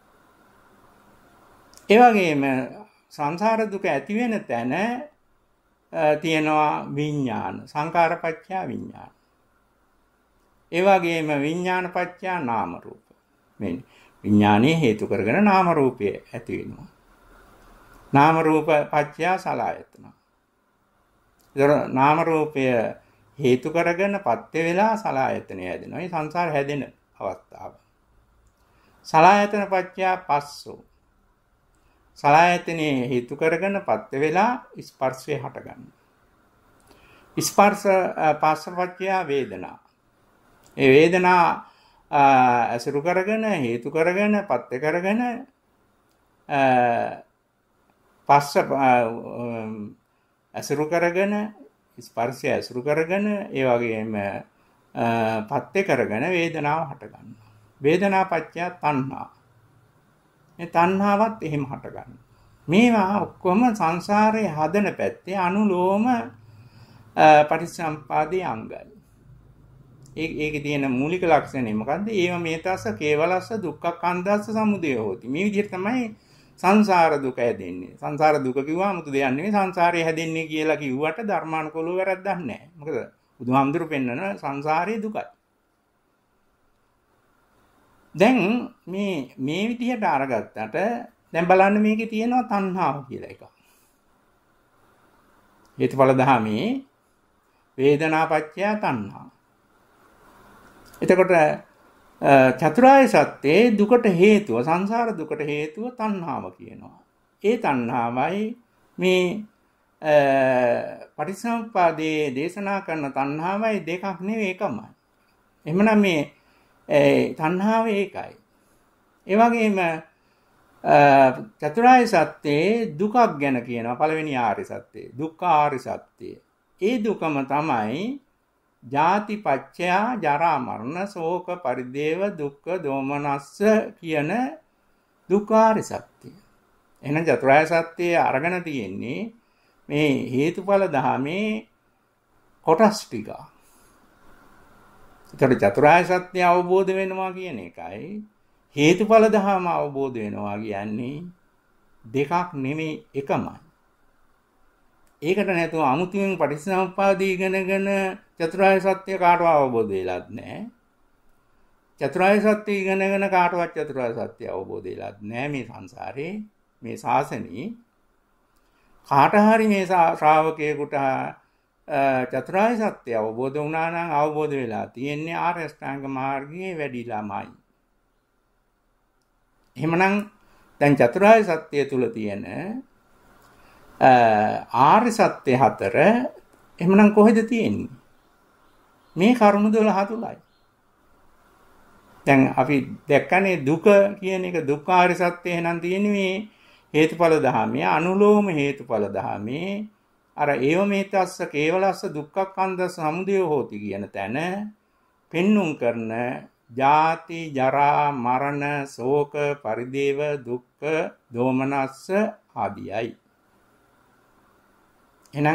A: ඒ වගේම සංසාර දුක ඇති වෙන තැන තියෙනවා විඥාන, සංඛාරපච්චය විඥාන. ඒ වගේම විඥානපච්චය නාම රූප. මේ විඥානයේ හේතු කරගෙන නාම රූපය ඇති වෙනවා. නාම රූප පච්චය සලආයතන. ඒතර නාම රූපය හේතු කරගෙන පත්‍ය වෙලා සලආයතනය හැදෙනවා. මේ සංසාර හැදෙන අවස්ථාව. සලආයතන පච්චය පස්සෝ. සලආයතනේ හේතු කරගෙන පත්‍ය වෙලා ස්පර්ශය හට ගන්නවා. ස්පර්ශ පස්සපච්චය වේදනා. ඒ වේදනා අසුරු කරගෙන හේතු කරගෙන පත්‍ය කරගෙන පස්ස අසුරු කරගෙන ස්පර්ශය අසුරු කරගෙන ඒ වගේම පත්‍ය කරගෙන වේදනාව හට ගන්නවා. වේදනා පත්‍ය තණ්හා. මේ තණ්හාවත් එහෙම හට ගන්නවා. මේවා ඔක්කොම සංසාරයේ හදන පැත්තේ අනුලෝම පටිච්චසමුප්පාදයේ අංගයි. ඒ ඒකේ තියෙන මූලික ලක්ෂණය මොකද්ද? ඒව මේතස්ස කේවලස්ස දුක්ඛක්ඛන්දස්ස සමුදය හෝති. මේ විදිහට තමයි සංසාර දුක හැදෙන්නේ. සංසාර දුක කිව්වම මුතු දෙයක් නෙමෙයි සංසාරය හැදෙන්නේ කියලා කිව්වට ධර්මානුකූලව වැරද්දක් නැහැ. මොකද බුදුහාමුදුරු පෙන්නන සංසාරයේ දුකයි. දැන් මේ මේ විදිහට අරගත්තට දැන් බලන්න මේකේ තියෙනවා තණ්හාව කියලා එකක්. හේතුඵල ධාමේ වේදනාපච්චය තණ්හා. එතකොට චතුරාර්ය සත්‍යයේ දුකට හේතුව සංසාර දුකට හේතුව තණ්හාව කියනවා. ඒ තණ්හාවයි මේ පටිච්චසමුප්පාදයේ දේශනා කරන තණ්හාවයි දෙකක් නෙවෙයි එකමයි. එහෙමනම් මේ තණ්හාව ඒකයි. ඒ වගේම චතුරාර්ය සත්‍යයේ දුකක් ගැන කියනවා පළවෙනි ආර්ය සත්‍යය. දුක්ඛ ආර්ය සත්‍යය. ඒ දුකම තමයි ජාති පච්චයා ජරා මරණ ශෝක පරිදේව දුක්ඛ දෝමනස්ස කියන දුක්ඛාරි සත්‍යය. එහෙනම් චතුරාර්ය සත්‍යය අරගෙන තියෙන්නේ මේ හේතුඵල ධාමේ කොටස් ටික. ඒතර චතුරාර්ය සත්‍ය අවබෝධ වෙනවා කියන එකයි හේතුඵල ධාම අවබෝධ වෙනවා කියන්නේ දෙකක් නෙමෙයි එකමයි. ඒකට නැතුව අමුතුවෙන් පටිච්චසමුප්පාදේ ඉගෙනගෙන චතුරාර්ය සත්‍ය කාටවත් අවබෝධ වෙලත් නැහැ. චතුරාර්ය සත්‍ය ඉගෙනගෙන කාටවත් චතුරාර්ය සත්‍ය අවබෝධ වෙලත් නැහැ මේ සංසාරේ මේ ශාසනී. කාට හරි මේ ශ්‍රාවකයෙකුට චතුරාර්ය සත්‍ය අවබෝධ වුණා නම් අවබෝධ වෙලා තියෙන්නේ ආර්ය අෂ්ටාංග මාර්ගයේ වැඩිලාමයි. එහෙමනම් දැන් චතුරාර්ය සත්‍ය තුල තියෙන ආර්ය සත්‍ය හතර එහෙමනම් කොහෙද තියෙන්නේ? මේ කරුණු දොළහ තුලයි. දැන් අපි දැක්කනේ දුක කියන එක දුක්ඛාරය සත්‍ය එහෙනම් තියෙන්නේ මේ හේතුඵල ධාමයේ අනුලෝම හේතුඵල ධාමයේ අර ඒව මේතස්ස කේවලස්ස දුක්ඛක්ඛන්ද සමුදය හෝති කියන තැන පෙන්눔 කරන ජාති ජරා මරණ ශෝක පරිදේව දුක්ඛ දෝමනස්ස ආදියයි. එහෙනම්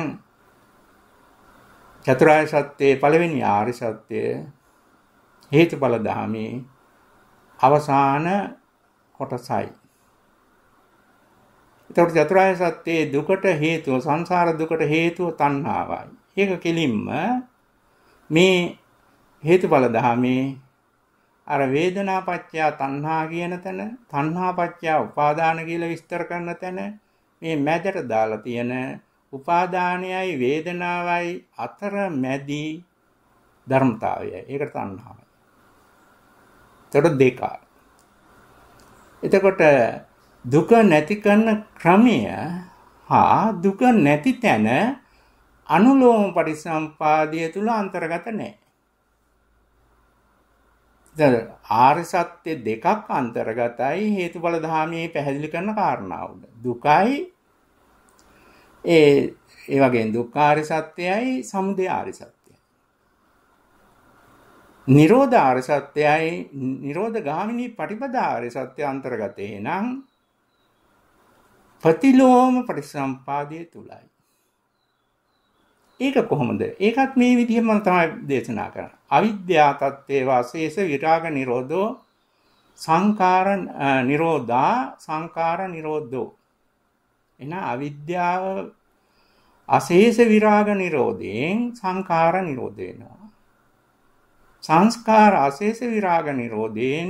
A: චතුරාර්ය සත්‍යයේ පළවෙනි ආර්ය සත්‍ය හේතුඵල ධාමේ අවසාන කොටසයි. ඒතකොට චතුරාර්ය සත්‍යයේ දුකට හේතුව සංසාර දුකට හේතුව තණ්හාවයි. ඒක කෙලින්ම මේ හේතුඵල ධාමේ අර වේදනාපච්චය තණ්හා කියන තැන තණ්හාපච්චය උපාදාන කියලා විස්තර කරන තැන මේ මැදට දාලා තියෙන උපාදානයයි වේදනාවයි අතර මැදි ධර්මතාවයයි. ඒකට තණ්හාවයි. එතකොට දෙක. එතකොට දුක නැති කරන ක්‍රමය හා දුක නැති තැන අනුලෝම පටිසම්පාදිය තුල අන්තර්ගත නැහැ. දැන් ආර්ය සත්‍ය දෙකක් අන්තර්ගතයි හේතුඵල ධාමයේ පැහැදිලි කරන කාරණාව. දුකයි ඒ ඒ වගේම දුක්ඛාරය සත්‍යයයි සමුදය ආර්ය සත්‍යයයි. නිරෝධ ආර්ය සත්‍යයයි නිරෝධ ගාමිනී පටිපදා ආර්ය සත්‍ය අන්තර්ගතේ නම් ප්‍රතිලෝම පටිසම්පාදයේ තුලයි. ඒක කොහොමද? ඒකත් මේ විදිහම තමයි දේශනා කරන්නේ. අවිද්‍යා තත්ත්වේ වාසේස විරාග නිරෝධෝ සංඛාර නිරෝධා සංඛාර නිරෝධෝ. එන අවිද්‍යාව අශේෂ විරාග නිරෝධයෙන් සංඛාර නිරෝධ වෙනවා. සංස්කාර අශේෂ විරාග නිරෝධයෙන්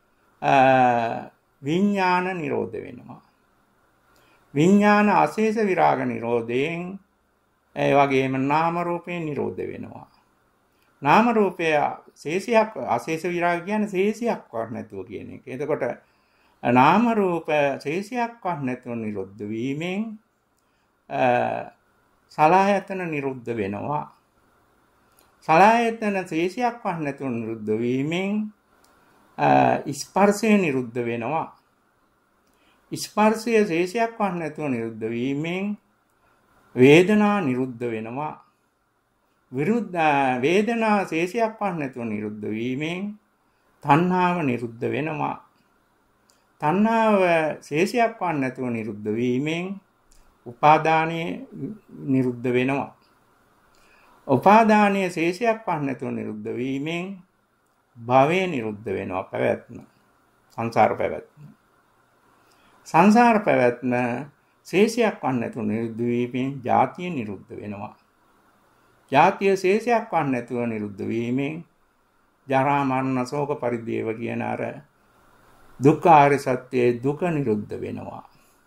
A: විඥාන නිරෝධ වෙනවා. විඥාන අශේෂ විරාග නිරෝධයෙන් ඒ වගේම නාම රූපේ නිරෝධ වෙනවා. නාම රූපය ශේෂයක් අශේෂ විරාග කියන්නේ ශේෂයක් වත් නැතුව කියන එක. එතකොට නාම රූප ශේෂයක් වත් නැතුව නිරුද්ධ වීමෙන් සලආයතන නිරුද්ධ වෙනවා. සලආයතන ශේෂයක් වත් නැතුව නිරුද්ධ වීමෙන් ස්පර්ශය නිරුද්ධ වෙනවා. ස්පර්ශය ශේෂයක් වත් නැතුව නිරුද්ධ වීමෙන් වේදනා නිරුද්ධ වෙනවා. විරුද්ධ වේදනා ශේෂයක් වත් නැතුව නිරුද්ධ වීමෙන් තණ්හාව නිරුද්ධ වෙනවා. තණ්හාව ශේෂයක් වත් නැතුව නිරුද්ධ වීමෙන් උපාදානය නිරුද්ධ වෙනවා. උපාදානීය ශේෂයක් වන්නේ නැතුව නිරුද්ධ වීමෙන් භවය නිරුද්ධ වෙනවා පැවැත්ම. සංසාර පැවැත්ම. සංසාර පැවැත්ම ශේෂයක් වන්නේ නැතුව නිරුද්ධ වීමෙන් ජාතිය නිරුද්ධ වෙනවා. ජාතිය ශේෂයක් වන්නේ නැතුව නිරුද්ධ වීමෙන් ජරා මරණ ශෝක පරිදේව කියන අර දුක්ඛ ආර්ය සත්‍යයේ දුක නිරුද්ධ වෙනවා.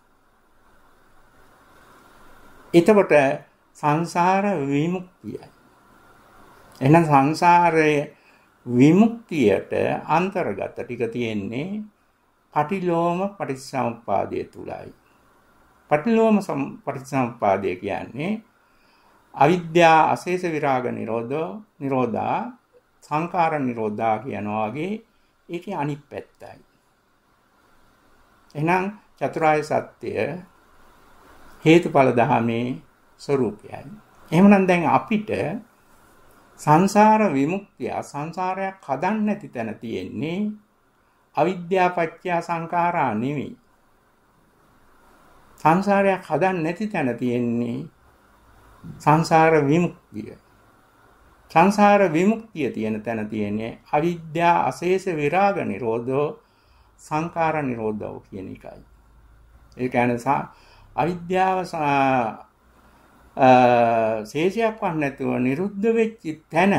A: එතකොට සංසාර විමුක්තියයි. එහෙනම් සංසාරයේ විමුක්තියට අන්තර්ගත ටික තියෙන්නේ පටිලෝම පටිච්චසමුප්පාදය තුලයි. පටිලෝම පටිච්චසමුප්පාදය කියන්නේ අවිද්‍යා අශේෂ විරාග නිරෝධෝ නිරෝධා සංඛාර නිරෝධා කියනවා වගේ ඒකේ අනිත් පැත්තයි. එහෙනම් චතුරාර්ය සත්‍ය හේතුඵල ධහමේ ස්වરૂපයයි. එහෙමනම් දැන් අපිට සංසාර විමුක්තිය සංසාරයක් හදන්න නැති තැන තියෙන්නේ අවිද්‍යා පත්‍ය සංඛාරා නෙවෙයි. සංසාරයක් හදන්න නැති තැන තියෙන්නේ සංසාර විමුක්තිය. සංසාර විමුක්තිය තියෙන තැන තියෙන්නේ අවිද්‍යා අශේෂ විරාග නිරෝධෝ සංඛාර නිරෝධෝ කියන එකයි. ඒ කියන්නේ අවිද්‍යාව ශේෂයක් වත් නැතුව නිරුද්ධ වෙච්ච තැන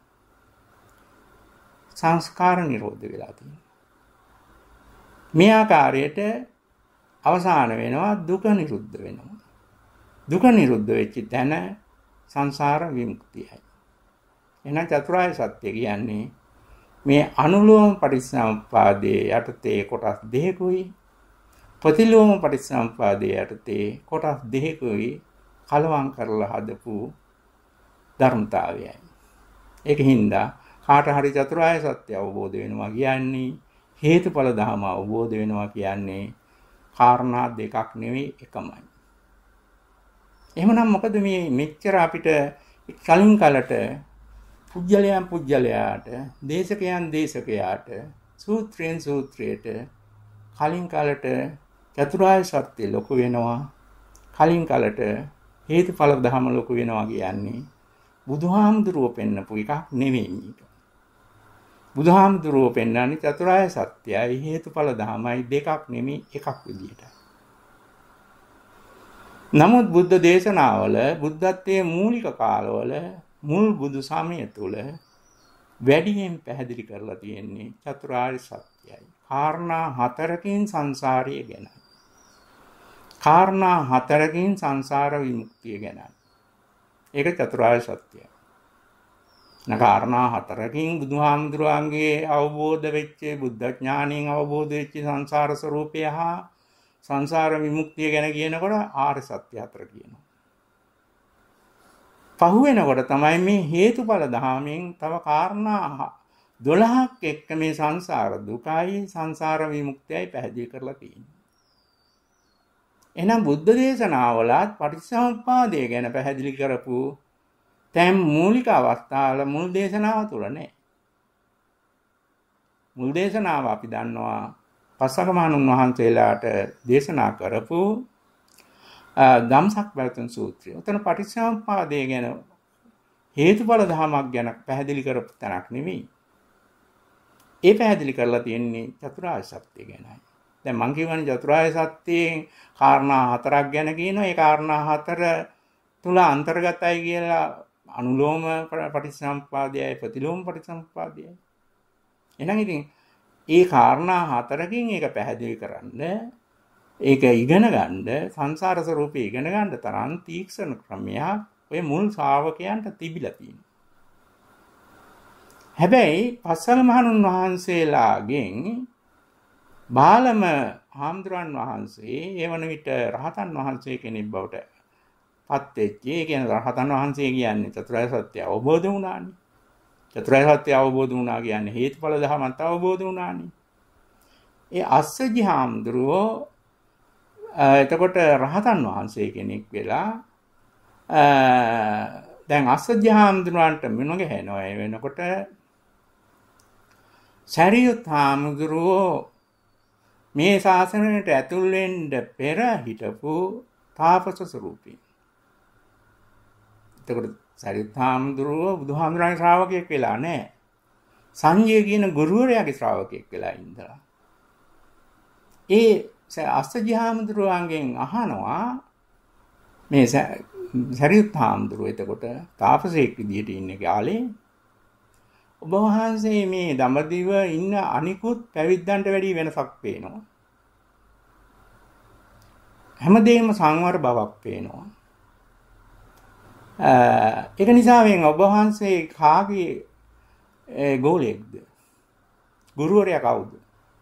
A: සංස්කාර නිරෝධ වෙලා තියෙනවා. මේ ආකාරයට අවසාන වෙනවා දුක නිරුද්ධ වෙනවා. දුක නිරුද්ධ වෙච්ච තැන සංසාර විමුක්තියයි. එහෙනම් චතුරාර්ය සත්‍ය කියන්නේ මේ අනුලෝම පටිච්චසමුප්පාදයේ යටතේ කොටස් දෙකකුයි ප්‍රතිලෝම පටිච්චසමුප්පාදයේ යටතේ කොටස් දෙකකුයි කලවම් කරලා හදපු ධර්මතාවයයි. ඒකින්ද කාට හරි චතුරාර්ය සත්‍ය අවබෝධ වෙනවා කියන්නේ හේතුඵල ධර්ම අවබෝධ වෙනවා කියන්නේ කාරණා දෙකක් නෙවෙයි එකමයි. එහෙමනම් මොකද මේ මෙච්චර අපිට කලින් කලට පුජ්‍යලයන් පුජ්‍යලයාට දේශකයන් දේශකයාට සූත්‍රයෙන් සූත්‍රයට කලින් කලට චතුරාර්ය සත්‍ය ලොකු වෙනවා. කලින් කලට හේතුඵල ධර්ම ලොකු වෙනවා කියන්නේ බුදුහාමුදුරුවෝ පෙන්නපු එකක් නෙවෙයි මේක. බුදුහාමුදුරුවෝ පෙන්නන්නේ චතුරාර්ය සත්‍යයි හේතුඵල ධර්මයි දෙකක් නෙමෙයි එකක් විදියට. නමුත් බුද්ධ දේශනාවල බුද්ධත්වයේ මූලික කාලවල මුල් බුදු සමය තුල වැඩියෙන් පැහැදිලි කරලා තියෙන්නේ චතුරාර්ය සත්‍යයි. කාරණා හතරකින් සංසාරය ගැනයි. කාරණා හතරකින් සංසාර විමුක්තිය ගැනයි. ඒක චතුරාර්ය සත්‍යයි. නකාරණා හතරකින් බුදුහාමුදුරුවන්ගේ අවබෝධ වෙච්ච බුද්ධ ඥාණයෙන් අවබෝධ වෙච්ච සංසාර ස්වરૂපය හා සංසාර විමුක්තිය ගැන කියනකොට ආර්ය සත්‍ය හතර කියනවා. පහු වෙනකොට තමයි මේ හේතුඵල ධාමයෙන් තව කාරණා දොළහක් එක්ක මේ සංසාර දුකයි සංසාර විමුක්තියයි පැහැදිලි කරලා තියෙනවා. එහෙනම් බුද්ධ දේශනාවලත් පටිච්චසමුප්පාදය ගැන පැහැදිලි කරපු තැන් මූලික අවස්ථාවල මුල් දේශනාව තුල නැහැ. මුල් දේශනාව අපි දන්නවා පස්සකමහණුන් වහන්සේලාට දේශනා කරපු ධම්සක් බැලතුන් සූත්‍රය. උතන පටිච්චසමුප්පාදය ගැන හේතුඵල ධමයක් ගැන පැහැදිලි කරපු තැනක් නෙවෙයි. ඒ පැහැදිලි කරලා තියෙන්නේ චතුරාර්ය සත්‍ය ගැනයි. දැන් මම කියවනේ චතුරාර්ය සත්‍යයෙන් කාරණා හතරක් ගැන කියනවා. ඒ කාරණා හතර තුල අන්තර්ගතයි කියලා අනුලෝම පටිච්චසමුප්පාදයයි ප්‍රතිලෝම පටිච්චසමුප්පාදයයි. එහෙනම් ඉතින් ඒ කාරණා හතරකින් ඒක පැහැදිලි කරන්න ඒක ඉගෙන ගන්න සංසාර ස්වરૂපේ ඉගෙන ගන්න තරම් තීක්ෂණ ක්‍රමයක් ඔය මුල් ශ්‍රාවකයන්ට තිබිලා තියෙනවා. හැබැයි පස්සල මහණුන් වහන්සේලාගෙන් බාලම හාමුදුරන් වහන්සේ ඒ වන විට රහතන් වහන්සේ කෙනෙක් බවට පත් වෙච්ච. ඒ කියන්නේ රහතන් වහන්සේ කියන්නේ චතුරාර්ය සත්‍ය අවබෝධ වුණානේ. චතුරාර්ය සත්‍ය අවබෝධ වුණා කියන්නේ හේතුඵල ධර්මත් අවබෝධ වුණානේ. ඒ අස්සජි හාමුදුරුවෝ එතකොට රහතන් වහන්සේ කෙනෙක් වෙලා දැන් අස්සජි හාමුදුරුවන්ට මුණ ගැහෙනවා. ඒ වෙනකොට සරියුත් හාමුදුරුවෝ මේ ශාසනයට ඇතුල් වෙන්න පෙර හිටපු තාපස ස්වරූපී. එතකොට සරියුත් හාමුදුරුවෝ බුදුහාමුදුරන්ගේ ශ්‍රාවකයෙක් වෙලා නැහැ. සංජය කියන ගුරුවරයාගේ ශ්‍රාවකයෙක් වෙලා ඉඳලා. ඒ අස්සජි හාමුදුරුවන්ගෙන් අහනවා මේ සරියුත් හාමුදුරුවෝ එතකොට තාපසයෙක් විදියට ඉන්නේ කාලේ ඔබ වහන්සේ මේ දඹදිව ඉන්න අනිකුත් පැවිද්දන්ට වැඩි වෙනසක් පේනවා. හැමදේම සංවර බවක් පේනවා. ඒක නිසා වෙන් ඔබ වහන්සේ කාගේ ගෝලයක්ද? ගුරුවරයා කවුද?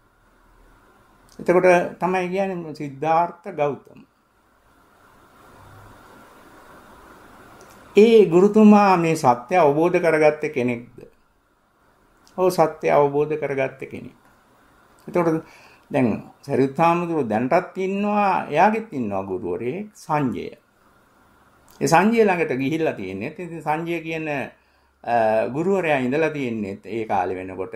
A: එතකොට තමයි කියන්නේ සිද්ධාර්ථ ගෞතම. ඒ ගුරුතුමා මේ සත්‍ය අවබෝධ කරගත්තේ කෙනෙක්ද? ඔව් සත්‍ය අවබෝධ කරගත්තේ කෙනෙක්. එතකොට දැන් සරියුත් හාමුදුරුවෝ දැන්ටත් ඉන්නවා, එයාගෙත් ඉන්නවා ගුරුවරයෙක් සංජය. ඒ සංජය ළඟට ගිහිල්ලා තියෙන්නේ. ඉතින් සංජය කියන ගුරුවරයා ඉඳලා තියෙන්නේ ඒ කාලේ වෙනකොට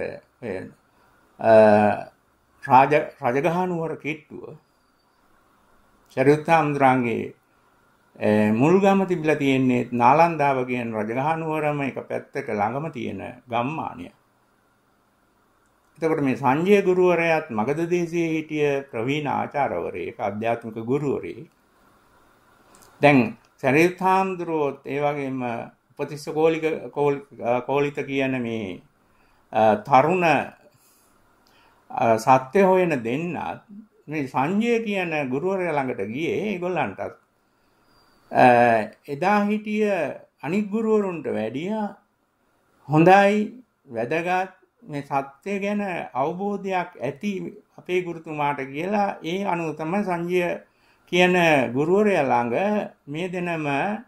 A: රාජ රජගහනුවර කිට්ටුව. සරියුත් හාමුදුරන්ගේ මුල්ගම තිබිලා තියෙන්නේ නාලන්දාව කියන රජගහනුවරම එක පැත්තක ළඟම තියෙන ගම්මානය. එතකොට මේ සංජය ගුරුවරයාත් මගධ දේශයේ හිටිය ප්‍රවීණ ආචාර්යවරයෙක්, ආධ්‍යාත්මික ගුරුවරයෙක්. දැන් සරියුත් හාමුදුරුවෝත් ඒ වගේම උපතිස්ස කෝලික කෝලිත කියන මේ තරුණ සත්‍ය හොයන දෙන්නත් මේ සංජය කියන ගුරුවරයා ළඟට ගියේ ඒගොල්ලන්ටත් එදා හිටිය අනික් ගුරුවරුන්ට වැඩිය හොඳයි වැදගත් මේ සත්‍ය ගැන අවබෝධයක් ඇති අපේ ගුරුතුමාට කියලා ඒ අනුව තමයි සංජය කියන ගුරුවරයා ළඟ මේ දෙනම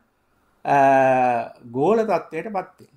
A: ගෝල තත්වයටපත් වෙන්නේ.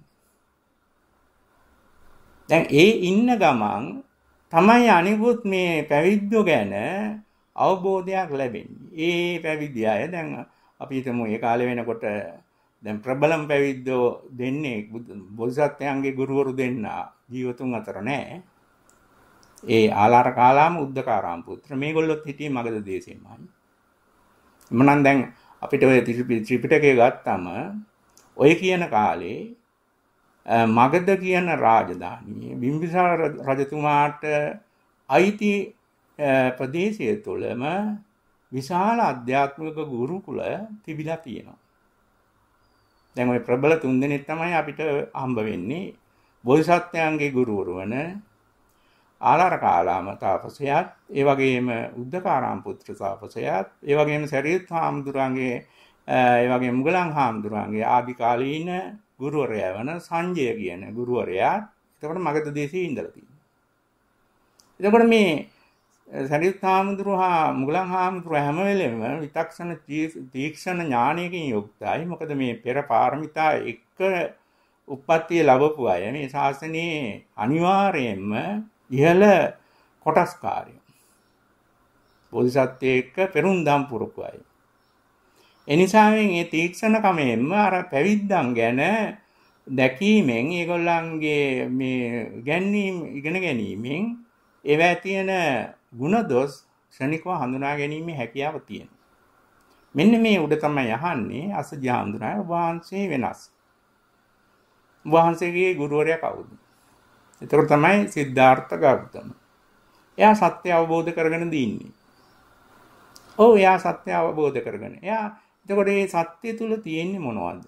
A: දැන් ඒ ඉන්න ගමන් තමයි අනිකුත් මේ පැවිද්දෝ ගැන අවබෝධයක් ලැබෙන්නේ. ඒ පැවිදි අය දැන් අපි හිතමු ඒ කාලේ වෙනකොට දැන් ප්‍රබලම් පැවිද්දෝ දෙන්නේ බෝසත්යන්ගේ ගුරුවරු දෙන්න ජීවතුන් අතර නැහැ. ඒ ආලාර කාලාම උද්දකාරාම පුත්‍ර මේගොල්ලොත් හිටියේ මගධ දේශෙමයි. එමනම් දැන් අපිට ඔය ත්‍රිපිටකය ගත්තම ඔය කියන කාලේ මගධ කියන රාජධානිය බිම්බිසාර රජතුමාට අයිති ප්‍රදේශය තුළම විශාල ආධ්‍යාත්මික ගුරුකුල තිබිලා තියෙනවා. දැන් ওই ප්‍රබල තුන්දෙනෙක් තමයි අපිට හම්බ වෙන්නේ. බෝධිසත්වයන්ගේ ගුරුවරු වන ආලාර කාලාම තාපසයාත්, ඒ වගේම උද්දකාරාම පුත්‍ර තාපසයාත්, ඒ වගේම සරියුත් හාමුදුරන්ගේ, ඒ වගේම මුගලන් හාමුදුරන්ගේ ආදි කාලීන ගුරුවරයා වන සංජය කියන ගුරුවරයා එතකොට මගධ දේශයේ ඉඳලා තියෙනවා. එතකොට මේ සරියුත් හාමුදුරුවෝ මුගලන් හාමුදුරුවෝ හැම වෙලෙම විතක්ෂණ තීක්ෂණ ඥානයකින් යුක්තයි. මොකද මේ පෙර පාරමිතා එක්ක උප්පත්තිය ලැබපු අය මේ ශාසනයේ අනිවාර්යයෙන්ම ඉහළ කොටස්කාරයෝ. බෝධිසත්වයෙක් පෙරුම්දම් පුරපු අය. එනිසා මේ තීක්ෂණ කමෙන්ම අර පැවිද්දන් ගැන දැකීමෙන් ඒගොල්ලන්ගේ මේ ගැනීම ඉගෙන ගැනීමෙන් ඒවැ තියෙන ಗುಣ දොස් ශනිකව හඳුනා ගැනීමේ හැකියාව තියෙනවා. මෙන්න මේ උඩ තමයි අහන්නේ අසජි හඳුනාය වහන්සේ වෙනස්. වහන්සේගේ ගුරුවරයා කවුද? එතකොට තමයි සිද්ධාර්ථ ගෞතම. එයා සත්‍ය අවබෝධ කරගෙන දින්නේ. ඔව් එයා සත්‍ය අවබෝධ කරගෙන. එයා එතකොට මේ සත්‍ය තුල තියෙන්නේ මොනවද?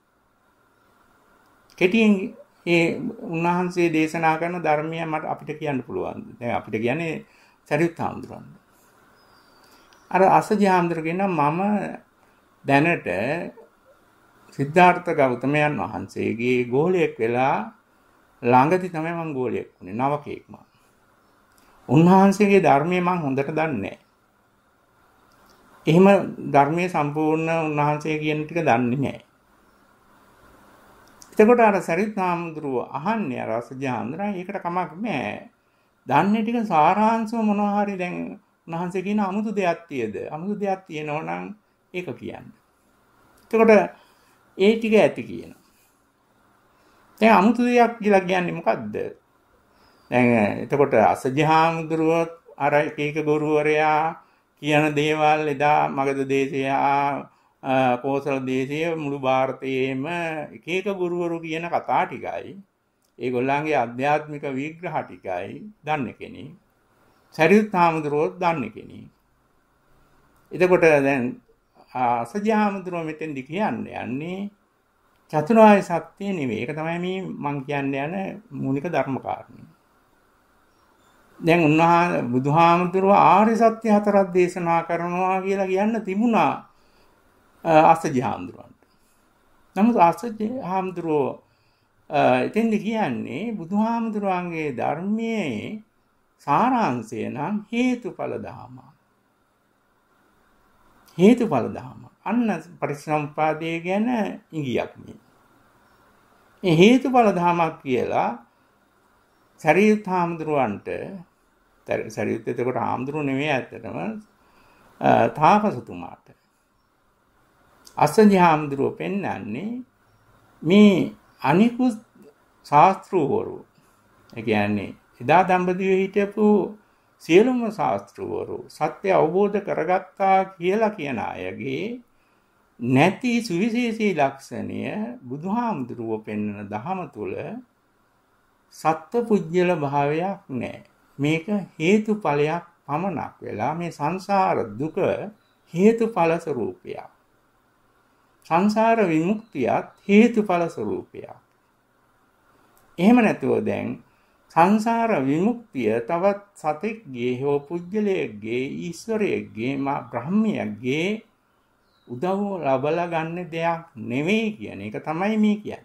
A: කෙටියෙන් ඒ උන්වහන්සේ දේශනා කරන ධර්මය මට අපිට කියන්න පුළුවන්. දැන් අපිට කියන්නේ සරියුත් හාමුදුරුවෝ. අර අසජි හාමුදුරුවෝ කියන මම දැනට සිද්ධාර්ථ ගෞතමයන් වහන්සේගේ ගෝලයක් වෙලා ළඟදී තමයි මම ගෝලයක් වුණේ. නවකෙක් මම. උන්වහන්සේගේ ධර්මය මම හොඳට දන්නේ නැහැ. එහෙම ධර්මයේ සම්පූර්ණ උන්වහන්සේ කියන ටික දන්නේ නැහැ. එතකොට අර සරියුත් හාමුදුරුවෝ අහන්නේ අර අසජි හාමුදුරුවෝ ඒකට කමක් නැහැ. දන්නේ ටික සාරාංශව මොනවා හරි දැන් උන්වහන්සේ කියන අමුතු දෙයක් තියද? අමුතු දෙයක් තියෙනවා නම් ඒක කියන්න. එතකොට ඒ ටික ඇති කියනවා. දැන් අමුතු දෙයක් කියලා කියන්නේ මොකද්ද? දැන් එතකොට අසජි හාමුදුරුවෝ අර එක එක ගුරුවරයා කියන දේවල් එදා මගධ දේශයේ කෝසල දේශයේ මුළු ಭಾರತයේම එක එක ගුරුවරු කියන කතා ටිකයි ඒගොල්ලන්ගේ ආධ්‍යාත්මික විග්‍රහ ටිකයි දන්න කෙනෙක්. සරියුත් හාමුදුරුවෝ දන්න කෙනෙක්. එතකොට දැන් අසජි හාමුදුරුවෝ මෙතෙන්දි කියන්නේ යන්නේ චතුරාර්ය සත්‍ය නෙවෙයි. ඒක තමයි මේ මම කියන්නේ යන මූලික ධර්ම කාරණය. දැන් උන්වහන්සේ බුදුහාමුදුරුවෝ ආර්ය සත්‍ය හතරක් දේශනා කරනවා කියලා කියන්න තිබුණා අසජි හාමුදුරුවන්ට. නමුත් අසජි හාමුදුරුවෝ එතෙන්දි කියන්නේ බුදුහාමුදුරුවන්ගේ ධර්මයේ සාරාංශය නම් හේතුඵල ධම. හේතුඵල ධම. අන්න පටිච්චසමුප්පාදය ගැන ඉඟියක් මේ. ඒ හේතුඵල ධමයක් කියලා සරියුත් හාමුදුරුවන්ට සරියුත් එතකොට හාමුදුරුවෝ නෙවෙයි ඇත්තටම තාපසතුමාට අසජි හාමුදුරුවෝ පෙන්වන්නේ මේ අනිකුත් ශාස්ත්‍රවරු ඒ කියන්නේ එදා දඹදිවේ හිටපු සියලුම ශාස්ත්‍රවරු සත්‍ය අවබෝධ කරගත්තා කියලා කියන අයගේ නැති සුවිශේෂී ලක්ෂණය බුදුහාමුදුරුවෝ පෙන්වන දහම තුල සත්පුජ්‍යල භාවයක් නැහැ. මේක හේතුඵලයක් පමණක් වෙලා මේ සංසාර දුක හේතුඵල ස්වરૂපයක්. සංසාර විමුක්තියත් හේතුඵල ස්වરૂපයක්. එහෙම නැතුව දැන් සංසාර විමුක්තිය තවත් සතෙක්ගේ හෝ පුජ්‍යලයේගේ ඊශ්වරයේගේ මා බ්‍රහ්මියගේ උදව් ලබලා ගන්න දෙයක් නෙවෙයි කියන එක තමයි මේ කියන්නේ.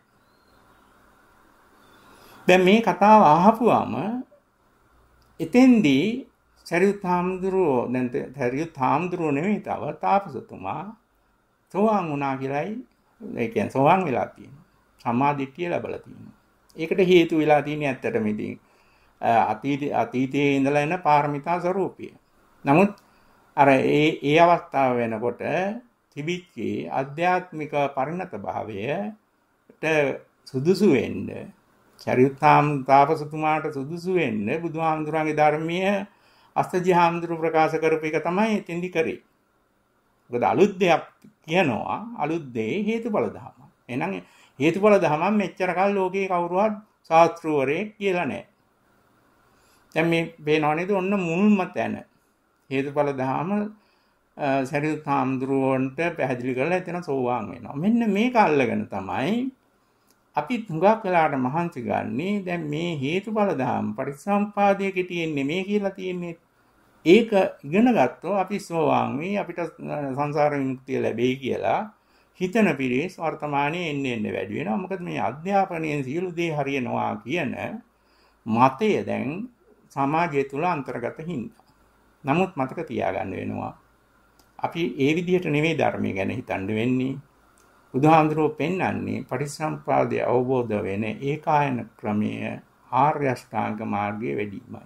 A: දැන් මේ කතාව අහපුවාම එතෙන්දී සරියුත් හාමුදුරුවෝ දැන් සරියුත් හාමුදුරුවෝ නෙවෙයි තව තාපසතුමා සෝවාන් වුණා කියලායි ඒ කියන්නේ සෝවාන් වෙලා තියෙනවා. සම්මාදිට්ඨිය ලැබලා තියෙනවා. ඒකට හේතු වෙලා තියෙන්නේ ඇත්තටම ඉතින් අතීත අතීතයේ ඉඳලා එන පාරමිතා ස්වરૂපය. නමුත් අර ඒ ඒ අවස්ථාව වෙනකොට තිබිච්ච ආධ්‍යාත්මික පරිණත භාවයට සුදුසු වෙන්න සරියුත් තාපසතුමාට සුදුසු වෙන්න බුදුහාමුදුරන්ගේ ධර්මයේ අසජි හාමුදුරු ප්‍රකාශ කරපු එක තමයි එතෙන්දි කරේ. මොකද අලුත් දෙයක් කියනවා අලුත් දේ හේතුඵල ධම. එහෙනම් හේතුඵල ධම මෙච්චර කල් ලෝකේ කවුරුවත් ශාස්ත්‍රවරයෙක් කියලා නැහැ. දැන් මේ පේනවා නේද ඔන්න මුල්ම තැන. හේතුඵල ධම සරියුත් හාමුදුරුවන්ට පැහැදිලි කරලා එතන සෝවාන් වෙනවා. මෙන්න මේක අල්ලගෙන තමයි අපි තුඟක් වෙලාට මහන්සි ගන්නේ. දැන් මේ හේතුඵල ධම පරිසම්පාදයේ කෙටියෙන්නේ මේ කියලා තියෙන්නේ. ඒක ඉගෙන ගත්තොත් අපි සෝවාන් වෙයි අපිට සංසාර විමුක්තිය ලැබෙයි කියලා හිතන පිරිස් වර්තමානයේ එන්න එන්න වැඩි වෙනවා. මොකද මේ අධ්‍යාපනයෙන් සියලු දේ හරියනවා කියන මතය දැන් සමාජය තුල අන්තර්ගත හින්දා. නමුත් මතක තියාගන්න වෙනවා අපි ඒ විදිහට නෙවෙයි ධර්මය ගැන හිතන්න වෙන්නේ. බුදුහාමුදුරුවෝ පෙන්වන්නේ පටිච්චසමුප්පාදය අවබෝධ වෙන ඒකායන ක්‍රමය ආර්ය අෂ්ටාංග මාර්ගයේ වැඩිමයි.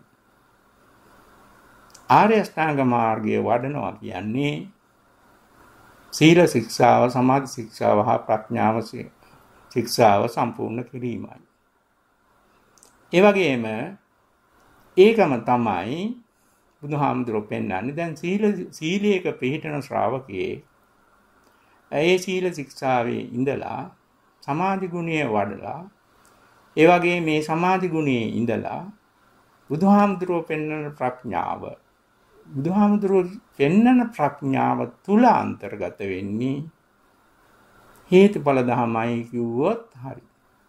A: ආර්ය අෂ්ටාංග මාර්ගයේ වඩනවා කියන්නේ සීල ශික්ෂාව, සමාධි ශික්ෂාව හා ප්‍රඥාව ශික්ෂාව සම්පූර්ණ කිරීමයි. ඒ වගේම ඒකම තමයි බුදුහාමුදුරුවෝ පෙන්වන්නේ. දැන් සීල සීලයක පිළිපදින ශ්‍රාවකයේ ඒ සීල ශික්ෂාවේ ඉඳලා සමාධි ගුණය වඩලා ඒ වගේ මේ සමාධි ගුණයේ ඉඳලා බුදුහාමුදුරුවෝ පෙන්වන ප්‍රඥාව බුදුහාමුදුරුවෝ පෙන්වන ප්‍රඥාව තුල අන්තර්ගත වෙන්නේ හේතුඵල ධමයි කිව්වොත් හරි.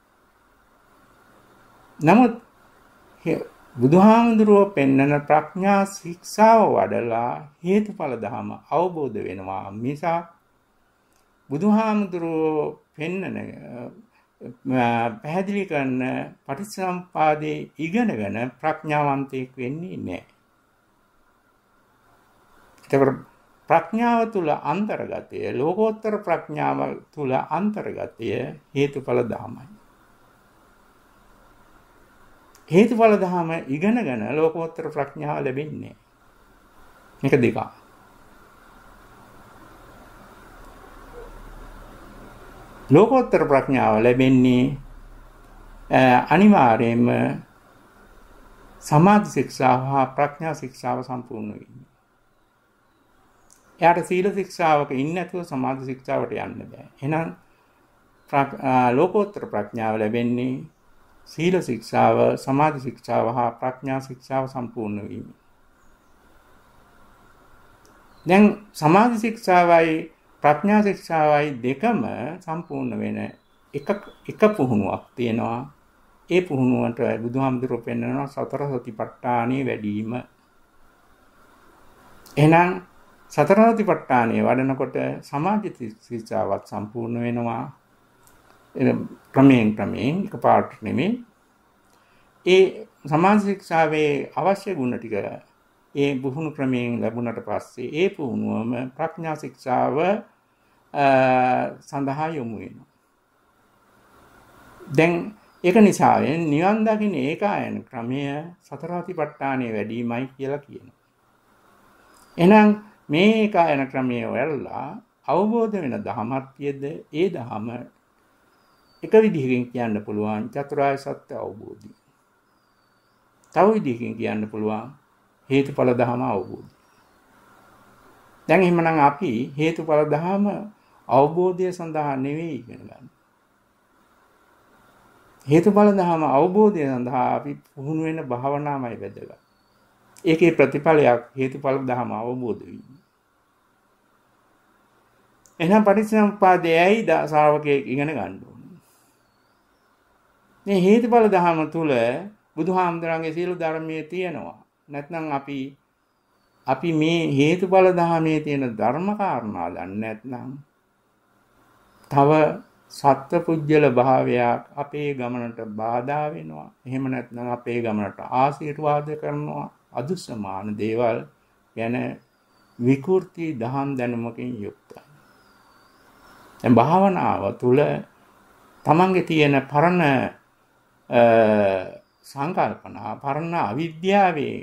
A: නමුත් බුදුහාමුදුරුවෝ පෙන්වන ප්‍රඥා ශික්ෂාව වඩලා හේතුඵල ධම අවබෝධ වෙනවා මිසක් බුදුහාමුදුරුවෝ පෙන්වන පැහැදිලි කරන පටිච්චසමුප්පාදේ ඉගෙනගෙන ප්‍රඥාවන්තයෙක් වෙන්නේ නැහැ. ඒතර ප්‍රඥාව තුල අන්තර්ගතය ලෝකෝත්තර ප්‍රඥාව තුල අන්තර්ගතය හේතුඵල ධමයි. හේතුඵල ධම ඉගෙනගෙන ලෝකෝත්තර ප්‍රඥාව ලැබෙන්නේ මේක දෙකක්. ලෝකෝත්තර ප්‍රඥාව ලැබෙන්නේ අනිවාර්යයෙන්ම සමාධි ශික්ෂාව හා ප්‍රඥා ශික්ෂාව සම්පූර්ණ වීම. එයාට සීල ශික්ෂාවක ඉන්නේ නැතුව සමාධි ශික්ෂාවට යන්න බෑ. එහෙනම් ලෝකෝත්තර ප්‍රඥාව ලැබෙන්නේ සීල ශික්ෂාව, සමාධි ශික්ෂාව හා ප්‍රඥා ශික්ෂාව සම්පූර්ණ වීම. දැන් සමාධි ශික්ෂාවයි ප්‍රඥා ශික්ෂාවයි දෙකම සම්පූර්ණ වෙන එක එක පුහුණුවක් තියෙනවා. ඒ පුහුණුවට බුදුහාමුදුරුවෝ පෙන්වනවා සතර සතිපට්ඨානෙ වැඩිම. එහෙනම් සතර සතිපට්ඨානෙ වඩනකොට සමාධි ශික්ෂාවත් සම්පූර්ණ වෙනවා. ක්‍රමයෙන් ක්‍රමයෙන් එකපාරට නෙමෙයි. ඒ සමාධි ශික්ෂාවේ අවශ්‍ය ගුණ ටික ඒ පුහුණු ක්‍රමයෙන් ලැබුණට පස්සේ ඒ පුහුණුවම ප්‍රඥා ශික්ෂාව සඳහා යොමු වෙනවා. දැන් ඒක නිසා නිවන් දකින්න ඒකායන ක්‍රමය සතර සතිපට්ඨානෙ වැඩිමයි කියලා කියනවා. එහෙනම් මේ ඒකායන ක්‍රමය වලලා අවබෝධ වෙන ධමයක් තියෙද්ද ඒ ධම එක විදිහකින් කියන්න පුළුවන් චතුරාර්ය සත්‍ය අවබෝධය. තව විදිහකින් කියන්න පුළුවන් හේතුඵල ධම අවබෝධය. දැන් එහෙමනම් අපි හේතුඵල ධම අවබෝධය සඳහා නෙවෙයි ඉගෙන ගන්න. හේතුඵල ධම අවබෝධය සඳහා අපි පුහුණු වෙන භාවනාවයි වැදගත්. ඒකේ ප්‍රතිඵලයක් හේතුඵල ධම අවබෝධ වීම. එහෙනම් පටිච්චසමුප්පාදයයි ශ්‍රාවකයෙක් ඉගෙන ගන්න ඕනේ. මේ හේතුඵල ධම තුල බුදුහාමුදුරන්ගේ සීල ධර්මයේ තියෙනවා. නැත්නම් අපි අපි මේ හේතුඵල ධමයේ තියෙන ධර්ම කාරණා දන්නේ නැත්නම් තව සත්පුජ්‍යල භාවයක් අපේ ගමනට බාධා වෙනවා. එහෙම නැත්නම් අපේ ගමනට ආශිර්වාද කරනවා. අදුසමාන දේවල් ගැන විකෘති දහම් දැනුමකින් යුක්තයි. දැන් භාවනාව තුළ තමන්ගේ තියෙන පරණ සංකල්පනා පරණ අවිද්‍යාවේ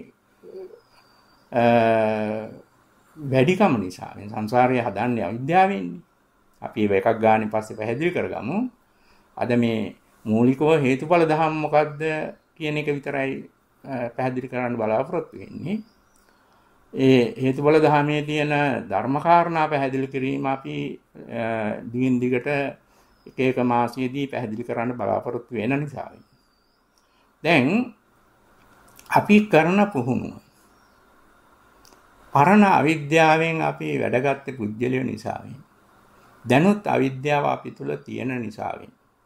A: වැඩිකම නිසා මේ සංසාරය හදන්නේ අවිද්‍යාවෙන්නේ. අපි ඒක එකක් ගානේ පස්සේ පැහැදිලි කරගමු. අද මේ මූලිකව හේතුඵල ධම් මොකද්ද කියන එක විතරයි පැහැදිලි කරන්න බලාපොරොත්තු වෙන්නේ. ඒ හේතුඵල ධමයේ තියෙන ධර්මකාරණා පැහැදිලි කිරීම අපි දිගින් දිගට එක එක මාසෙදී පැහැදිලි කරන්න බලාපොරොත්තු වෙන නිසා. දැන් අපි කරන පුහුණුව පරණ අවිද්‍යාවෙන් අපි වැඩගත්තේ පුජ්‍යලිය නිසා. දැනුත් අවිද්‍යාව අපි තුල තියෙන නිසා.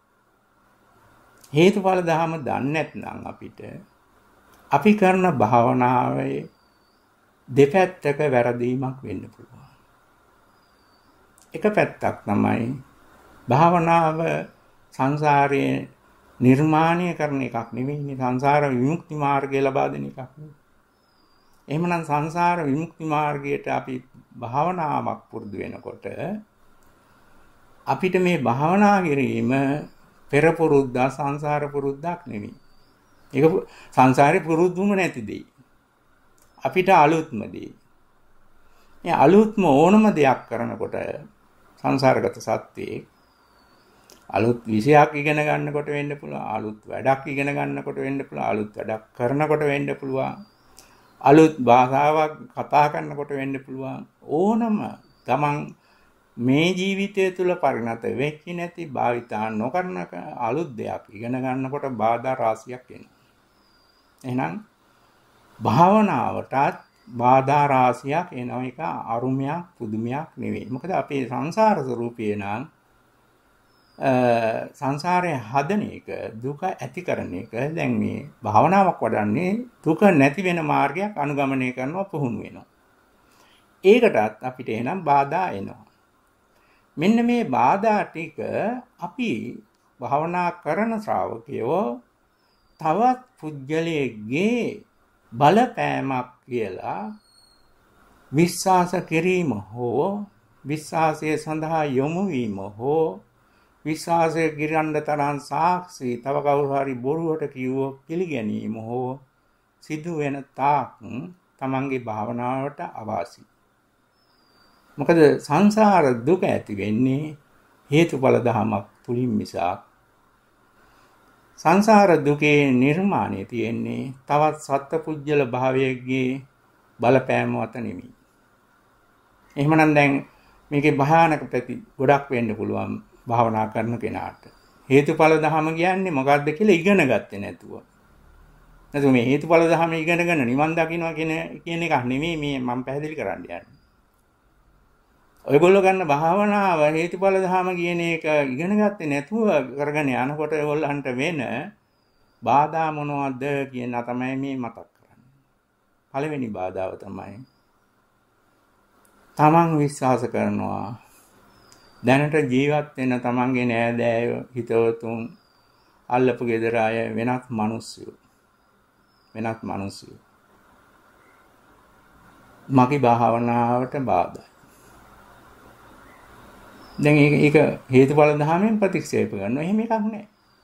A: හේතුඵල ධම දන්නේ නැත්නම් අපිට අපි කරන භාවනාවේ දෙපැත්තක වැරදීමක් වෙන්න පුළුවන්. එක පැත්තක් තමයි භාවනාව සංසාරයේ නිර්මාණය කරන එකක් නෙවෙයි, සංසාර විමුක්ති මාර්ගය ලබා දෙන එකක් නෙවෙයි. එහෙමනම් සංසාර විමුක්ති මාර්ගයට අපි භාවනාවක් පුරුදු වෙනකොට අපිට මේ භාවනා කිරීම පෙර පුරුද්දා සංසාර පුරුද්දක් නෙවෙයි. ඒක සංසාරේ පුරුද්දුම නැති දෙයි. අපිට අලුත්ම දෙයි. මේ අලුත්ම ඕනම දෙයක් කරනකොට සංසාරගත සත්‍යයේ අලුත් විෂයක් ඉගෙන ගන්නකොට වෙන්න පුළුවන්, අලුත් වැඩක් ඉගෙන ගන්නකොට වෙන්න පුළුවන්, අලුත් වැඩක් කරනකොට වෙන්න පුළුවන්, අලුත් භාෂාවක් කතා කරනකොට වෙන්න පුළුවන්. ඕනම තමන් මේ ජීවිතය තුළ පරිණත වෙච්ච නැති භාවිතා නොකරන අලුත් දෙයක් ඉගෙන ගන්නකොට බාධා රාශියක් එනවා. එහෙනම් භාවනාවටත් බාධා රාශියක් එනවා. එක අරුමයක් පුදුමයක් නෙවෙයි. මොකද අපේ සංසාර ස්වરૂපය නම් සංසාරයේ හදන එක, දුක ඇති කරන එක. දැන් මේ භාවනාවක් වඩන්නේ දුක නැති වෙන මාර්ගයක් අනුගමනය කරනවා, පුහුණු වෙනවා. ඒකටත් අපිට එනම් බාධා එනවා. මෙන්න මේ බාධා ටික අපි භාවනා කරන ශ්‍රාවකයෝ තවත් පුජ්‍යලයේ බලපෑමක් කියලා විශ්වාස කිරීම හෝ විශ්වාසය සඳහා යොමු වීම හෝ විශ්වාසය කිරන්න තරම් සාක්ෂි තව කවුරු හරි බොරුවට කිව්වොත් පිළිගැනීම හෝ සිදු වෙන තාක් තමන්ගේ භාවනාවට අවාසි. මොකද සංසාර දුක ඇති වෙන්නේ හේතුඵල ධමයක් තුලින් මිසක් සංසාර දුකේ නිර්මාණය තියෙන්නේ තවත් සත්පුජ්‍යල භාවයේගේ බලපෑම මත නෙමෙයි. එහෙමනම් දැන් මේකේ භයානක පැති ගොඩක් වෙන්න පුළුවන් භාවනා කරන කෙනාට. හේතුඵල ධහම කියන්නේ මොකක්ද කියලා ඉගෙන ගත්තේ නැතුව. නැතු මේ හේතුඵල ධහම ඉගෙනගෙන නිවන් දකින්නවා කියන කියන එක නෙමෙයි මේ මම පැහැදිලි කරන්න යන්නේ. ඔයගොල්ලෝ ගන්න භාවනාව හේතුඵල ධහම කියන එක ඉගෙන ගත්තේ නැතුව කරගෙන යනකොට ඔයගොල්ලන්ට වෙන බාධා මොනවද කියන තමයි මේ මතක් කරන්නේ. පළවෙනි බාධාව තමයි තමන් විශ්වාස කරනවා දැනට ජීවත් වෙන තමන්ගේ නෑදෑයෝ හිතවතුන් අල්ලපු ගෙදර අය වෙනත් මිනිස්සු වෙනත් මිනිස්සු මගේ භාවනාවට බාධායි. දැන් ඒක ඒක හේතුඵල ධර්මයෙන් ප්‍රතික්ෂේප කරනවා. එහෙම එකක් නැහැ.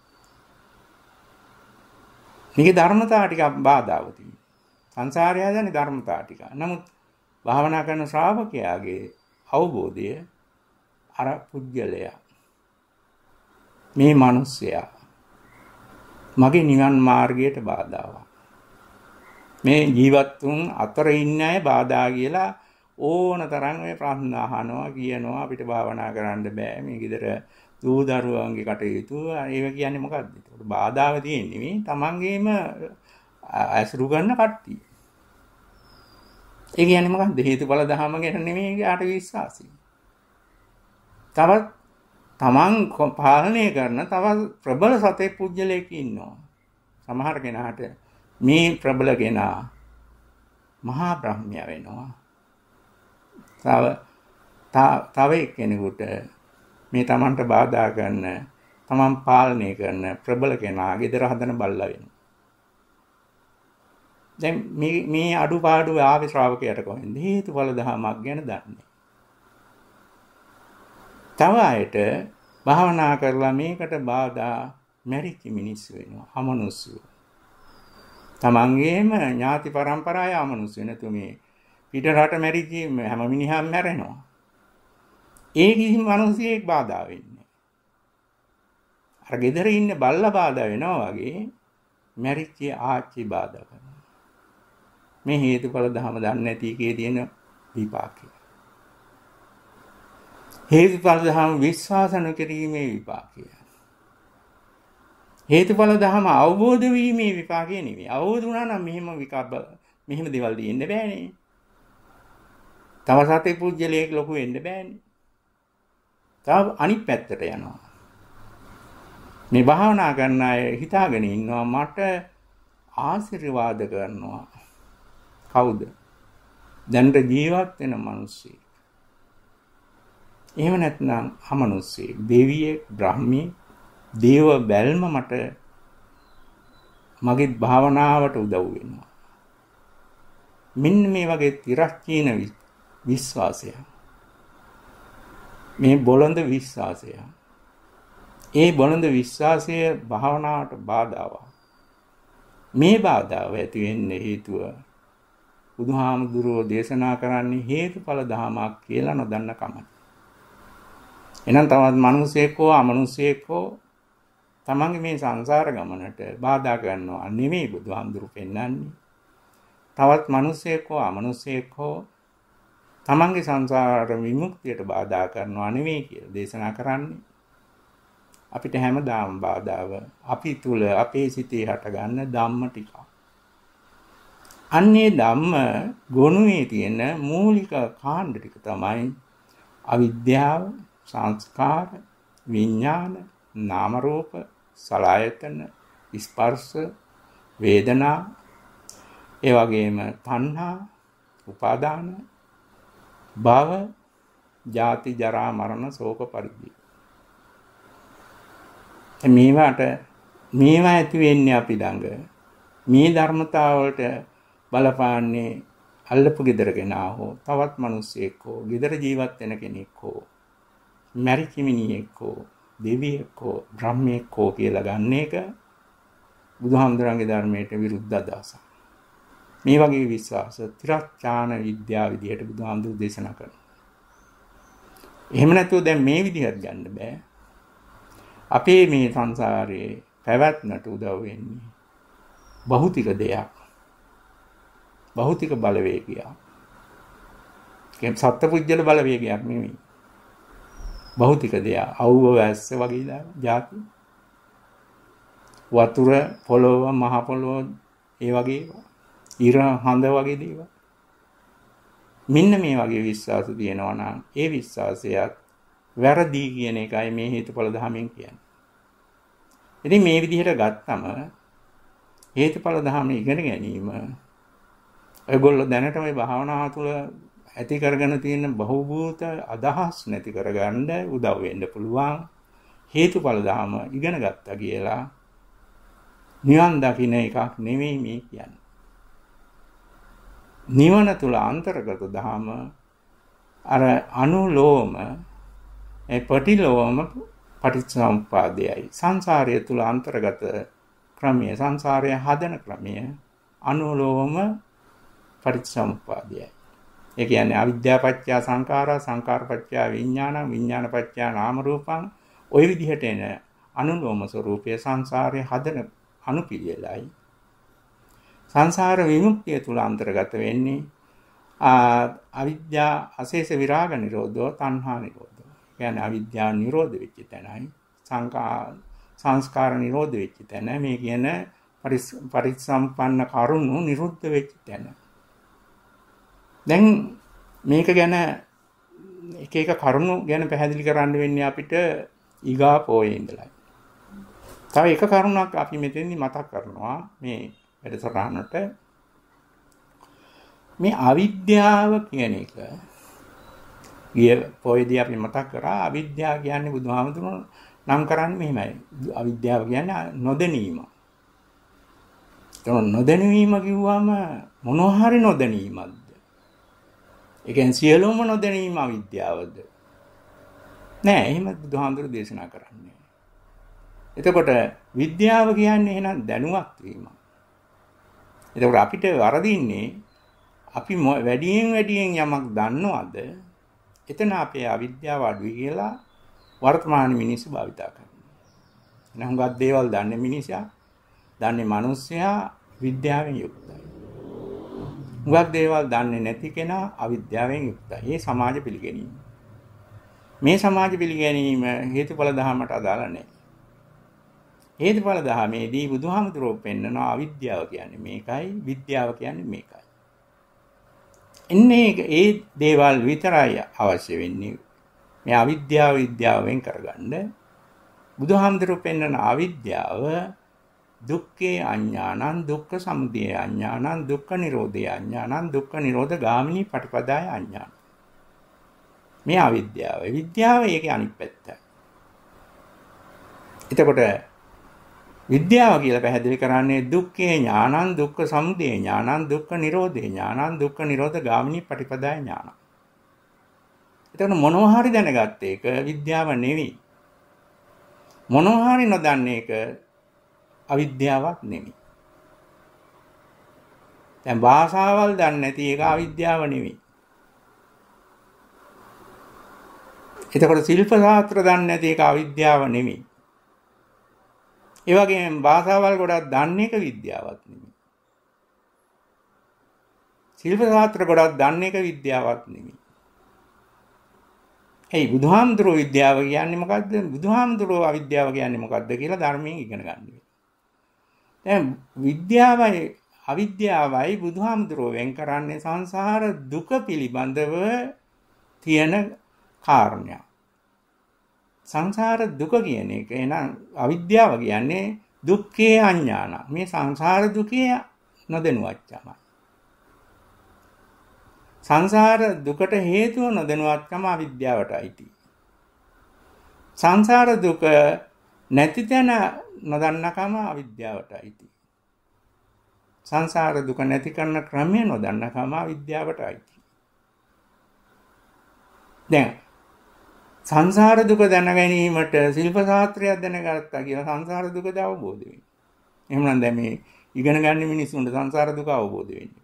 A: මේකේ ධර්මතාව ටික බාධාව තියෙනවා. සංසාරය හදන්නේ ධර්මතාව ටික. නමුත් භාවනා කරන ශ්‍රාවකයාගේ අවබෝධය අර පුජ්‍යලයා මේ මිනිස්සයා මගේ නිවන් මාර්ගයට බාධාවක්. මේ ජීවත්තුන් අතර ඉන්න අය බාධා කියලා ඕන තරම් ඔය ප්‍රශ්න අහනවා කියනවා අපිට භාවනා කරන්න බෑ මේ ගෙදර දූ දරුවන්ගේ කටයුතු ඒව කියන්නේ මොකද්ද? ඒකට බාධාව තියෙන්නේ මේ තමන්ගේම ඇසුරු කරන කට්ටිය. ඒ කියන්නේ මොකද්ද? හේතුඵල ධහම ගැන නෙමෙයි යාට විශ්වාසය. තවත් තමන් පාලනය කරන තවත් ප්‍රබල සතේ පුජ්‍යලයක ඉන්නවා. සමහර කෙනාට මේ ප්‍රබල කෙනා මහා බ්‍රහ්මයා වෙනවා. තව තව එක්කෙනෙකුට මේ තමන්ට බාධා කරන තමන් පාලනය කරන ප්‍රබල කෙනා ගෙදර හදන බල්ලා වෙනවා. දැන් මේ මේ අඩුපාඩු ආවේ ශ්‍රාවකයාට කොහෙන්ද? හේතුඵල ධහමක් ගැන දන්නේ. තව අයට භාවනා කරලා මේකට බාධා මැරිච්ච මිනිස්සු වෙනවා. අමනුස්සයෝ. තමන්ගේම ඥාති පරම්පරාවේ අමනුස්සය නැතු මේ පිට රට මැරිච්ච හැම මිනිහාම මැරෙනවා. ඒ කිසිම මිනිහෙක් බාධා වෙන්නේ. අර ගෙදර ඉන්න බල්ලා බාධා වෙනවා වගේ මැරිච්ච ආච්චි බාධා කරනවා. මේ හේතුඵල ධහම දන්නේ නැති එකේ තියෙන විපාකය. හේතුඵල ධහම විශ්වාස නොකිරීමේ විපාකය. හේතුඵල ධහම අවබෝධ වීමේ විපාකය නෙවෙයි. අවබෝධ වුණා නම් මෙහෙම විකාප මෙහෙම දේවල් දෙන්න බෑනේ. තව සතේ පුජ්‍යලයක් ලොකු වෙන්න බෑනේ. තව අනිත් පැත්තට යනවා. මේ භාවනා කරන අය හිතාගෙන ඉන්නවා මට ආශිර්වාද කරනවා. කවුද? දැනට ජීවත් වෙන මිනිස්සෙක්. එහෙම නැත්නම් අමනුස්සයෙක්, දෙවියෙක්, බ්‍රහ්මියෙක්, දේව බැල්ම මට මගේ භාවනාවට උදව් වෙනවා. මෙන්න මේ වගේ තිරස්චීන විශ්වාසය. මේ බොළඳ විශ්වාසය. ඒ බොළඳ විශ්වාසය භාවනාවට බාධාවක්. මේ බාධාව ඇති වෙන්න හේතුව බුදුහාමුදුරුවෝ දේශනා කරන්නේ හේතුඵල ධහමක් කියලා නොදන්න කමයි. එහෙනම් තවත් මිනිසෙක් හෝ අමනුෂ්‍යයෙක් හෝ තමන්ගේ මේ සංසාර ගමනට බාධා කරනවා නෙමෙයි බුදුහාමුදුරු පෙන්වන්නේ. තවත් මිනිසෙක් හෝ අමනුෂ්‍යයෙක් හෝ තමන්ගේ සංසාර විමුක්තියට බාධා කරනවා නෙමෙයි කියලා දේශනා කරන්නේ. අපිට හැමදාම බාධාව අපි තුල අපේ සිතේ හටගන්න ධම්ම ටික. අන්නේ ධම්ම ගොනුවේ තියෙන මූලික කාණ්ඩ ටික තමයි අවිද්‍යාව, සංස්කාර, විඥාන, නාම රූප, සලආයතන, ස්පර්ශ, වේදනා, ඒ වගේම තණ්හා, උපාදාන, භව, ජාති, ජරා, මරණ, ශෝක, පරිදේව. මේවට මේවා ඇති වෙන්නේ අපි ළඟ. මේ ධර්මතාව වලට බලපාන්නේ අල්ලපු ගෙදර කෙනා හෝ තවත් මිනිසෙක් හෝ ගෙදර ජීවත් වෙන කෙනෙක් හෝ මැරිච්ච මිනිහෙක් හෝ දෙවියෙක් හෝ බ්‍රහ්මයෙක් හෝ කියලා ගන්න එක බුදුහාමුදුරන්ගේ ධර්මයට විරුද්ධ අදහසක්. මේ වගේ විශ්වාස තිරස්චාන විද්‍යාව විදිහට බුදුහාමුදුරු දේශනා කරනවා. එහෙම නැතුව දැන් මේ විදිහට ගන්න බෑ. අපේ මේ සංසාරයේ පැවැත්මට උදව් වෙන්නේ භෞතික දෙයක්. භෞතික බලවේගයක්. ඒක සත්පුජ්‍යල බලවේගයක් නෙමෙයි. භෞතික දෙයක්. අවුව වැස්ස වගේ જાති. වතුර, පොළොව, මහ පොළොව ඒ වගේ ඉර හඳ වගේ දේවල්. මෙන්න මේ වගේ විශ්වාස තියෙනවා නම් ඒ විශ්වාසයත් වැරදි කියන එකයි මේ හේතුඵල ධර්මයෙන් කියන්නේ. ඉතින් මේ විදිහට ගත්තම හේතුඵල ධර්ම ඉගෙන ගැනීම ඔයගොල්ලෝ දැනට මේ භාවනාව තුළ ඇති කරගෙන තියෙන බහූබූත අදහස් නැති කරගන්න උදව් වෙන්න පුළුවන්. හේතුඵල ධර්ම ඉගෙන ගත්තා කියලා නිවන් දකින්න එකක් නෙමෙයි මේ කියන්නේ. නිවන තුල අන්තර්ගත ධර්ම අර අනුලෝම ඒ පටිලෝම පටිච්චසමුප්පාදයයි. සංසාරය තුල අන්තර්ගත ක්‍රමය, සංසාරය හදන ක්‍රමය අනුලෝම පටිච්චසමුප්පාදයයි. ඒ කියන්නේ අවිද්‍යාව පත්‍ය සංඛාරා, සංඛාර පත්‍ය විඥාන, විඥාන පත්‍ය නාම රූපං ওই විදිහට එන අනුලෝම ස්වરૂපයේ සංසාරයේ හදන අනුපිළිවෙලයි. සංසාර විමුක්තිය තුල අන්තර්ගත වෙන්නේ අවිද්‍යා අශේෂ විරාග නිරෝධෝ තණ්හා නිරෝධෝ. කියන්නේ අවිද්‍යා නිරෝධ වෙච්ච තැනයි සංකා සංස්කාර නිරෝධ වෙච්ච තැන මේ කියන පරිසම්පන්න කරුණු නිරුද්ධ වෙච්ච තැන. දැන් මේක ගැන එක එක කරුණු ගැන පැහැදිලි කරන්න වෙන්නේ අපිට ඊගා පොයේ ඉඳලා. තව එක කරුණක් අපි මෙතෙන්දි මතක් කරනවා මේ වැඩසටහනට. මේ අවිද්‍යාව කියන එක ගිය පොයේදී අපි මතක් කරා. අවිද්‍යාව කියන්නේ බුදුහාමුදුරුවෝ නම් කරන්නේ මෙහෙමයි. අවිද්‍යාව කියන්නේ නොදැනීම. ඒක නොදැනීම කිව්වම මොනවා හරි නොදැනීමක්ද? ඒ කියන්නේ සියලුම නොදැනීම අවිද්‍යාවද? නෑ, එහෙම බුදුහාමුදුරුවෝ දේශනා කරන්නේ. එතකොට විද්‍යාව කියන්නේ එහෙනම් දැනුවත් වීම. එතකොට අපිට වරදින්නේ අපි වැඩියෙන් වැඩියෙන් යමක් දන්නවද එතන අපේ අවිද්‍යාව අඩුයි කියලා වර්තමාන මිනිස්සු භාවිතා කරනවා. එහෙනම් හුඟක් දේවල් දන්නේ මිනිසා, දන්නේ මිනිස්සයා විද්‍යාවෙන් යුක්තයි. හුඟක් දේවල් දන්නේ නැති කෙනා අවිද්‍යාවෙන් යුක්තයි. මේ සමාජ පිළිගැනීම. මේ සමාජ පිළිගැනීම හේතුඵල ධර්මයට අදාළ නැහැ. හේතුඵල ධර්මයේදී බුදුහාමුදුරුවෝ පෙන්නන අවිද්‍යාව කියන්නේ මේකයි, විද්‍යාව කියන්නේ මේකයි. එන්නේ ඒ දේවල් විතරයි අවශ්‍ය වෙන්නේ. මේ අවිද්‍යාව විද්‍යාවෙන් කරගන්න බුදුහාමුදුරුවෝ පෙන්නන අවිද්‍යාව දුක්ඛේ අඥානං, දුක්ඛ සමුදය අඥානං, දුක්ඛ නිරෝධේ අඥානං, දුක්ඛ නිරෝධ ගාමිනී පටිපදාය අඥානං. මේ අවිද්‍යාව. විද්‍යාව ඒකේ අනිත් පැත්තයි. එතකොට විද්‍යාව කියලා පැහැදිලි කරන්නේ දුක්ඛේ ඥානං, දුක්ඛ සමුදය ඥානං, දුක්ඛ නිරෝධේ ඥානං, දුක්ඛ නිරෝධ ගාමිනී පටිපදාය ඥානං. එතකොට මොනවා හරි දැනගත්ත එක විද්‍යාව නෙවෙයි. මොනවා හරි නොදන්න එක අවිද්‍යාවක් නෙවෙයි. දැන් භාෂාවල් දන්නේ නැති එක අවිද්‍යාව නෙවෙයි. එතකොට ශිල්ප ශාස්ත්‍ර දන්නේ නැති එක අවිද්‍යාව නෙවෙයි. ඒ වගේම භාෂාවල් ගොඩක් දන්න එක විද්‍යාවක් නෙවෙයි. ශිල්ප ශාස්ත්‍ර ගොඩක් දන්න එක විද්‍යාවක් නෙවෙයි. ඒ බුදුහාමුදුරුවෝ විද්‍යාව කියන්නේ මොකද්ද? බුදුහාමුදුරුවෝ අවිද්‍යාව කියන්නේ මොකද්ද කියලා ධර්මයෙන් ඉගෙන ගන්න වෙනවා. දැන් විද්‍යාවයි අවිද්‍යාවයි බුදුහාමුදුරුවෝ වෙන් කරන්නේ සංසාර දුක පිළිබඳව තියෙන කාරණයක්. සංසාර දුක කියන එක එනම් අවිද්‍යාව කියන්නේ දුක්ඛේ අඥාන. මේ සංසාර දුකේ නොදැනුවත්කම. සංසාර දුකට හේතුව නොදැනුවත්කම අවිද්‍යාවට අයිති. සංසාර දුක නැති තැන නොදන්නකම අවිද්‍යාවට අයිති. සංසාර දුක නැති කරන ක්‍රමය නොදන්නකම අවිද්‍යාවට අයිති. දැන් සංසාර දුක දැන ගැනීමට ශිල්ප ශාස්ත්‍රයක් දැනගත්තා කියලා සංසාර දුකද අවබෝධ වෙන්නේ. එහෙනම් දැන් මේ ඉගෙන ගන්න මිනිස්සුන්ට සංසාර දුක අවබෝධ වෙන්නේ.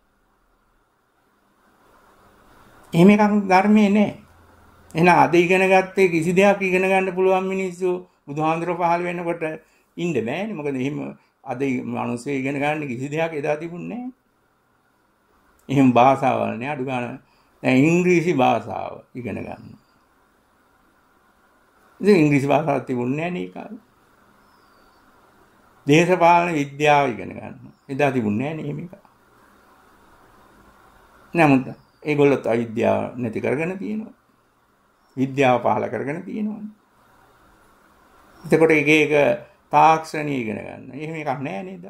A: එහෙම එකක් ධර්මයේ නැහැ. එහෙනම් අද ඉගෙන ගත්තේ කිසි දෙයක් ඉගෙන ගන්න පුළුවන් මිනිස්සු බුදුහාඳුර පහළ වෙනකොට ඉන්න බෑනේ. මොකද එහෙම අද මිනිස්සු ඉගෙන ගන්න කිසි දෙයක් එදා තිබුණේ නැහැ. එහෙම භාෂාවල් නේ අඩු ගන්න දැන් ඉංග්‍රීසි භාෂාව ඉගෙන ගන්න. ඉතින් ඉංග්‍රීසි භාෂාවක් තිබුණේ නැහැ නේ කාලේ. දේශපාලන විද්‍යාව ඉගෙන ගන්න. එදා තිබුණේ නැහැ නේ මේක. නමුත් ඒගොල්ලෝ අවිද්‍යාව නැති කරගෙන තියෙනවා. විද්‍යාව පහල කරගෙන තියෙනවා. එතකොට එක එක තාක්ෂණිය ඉගෙන ගන්න. එහෙම එකක් නැහැ නේද?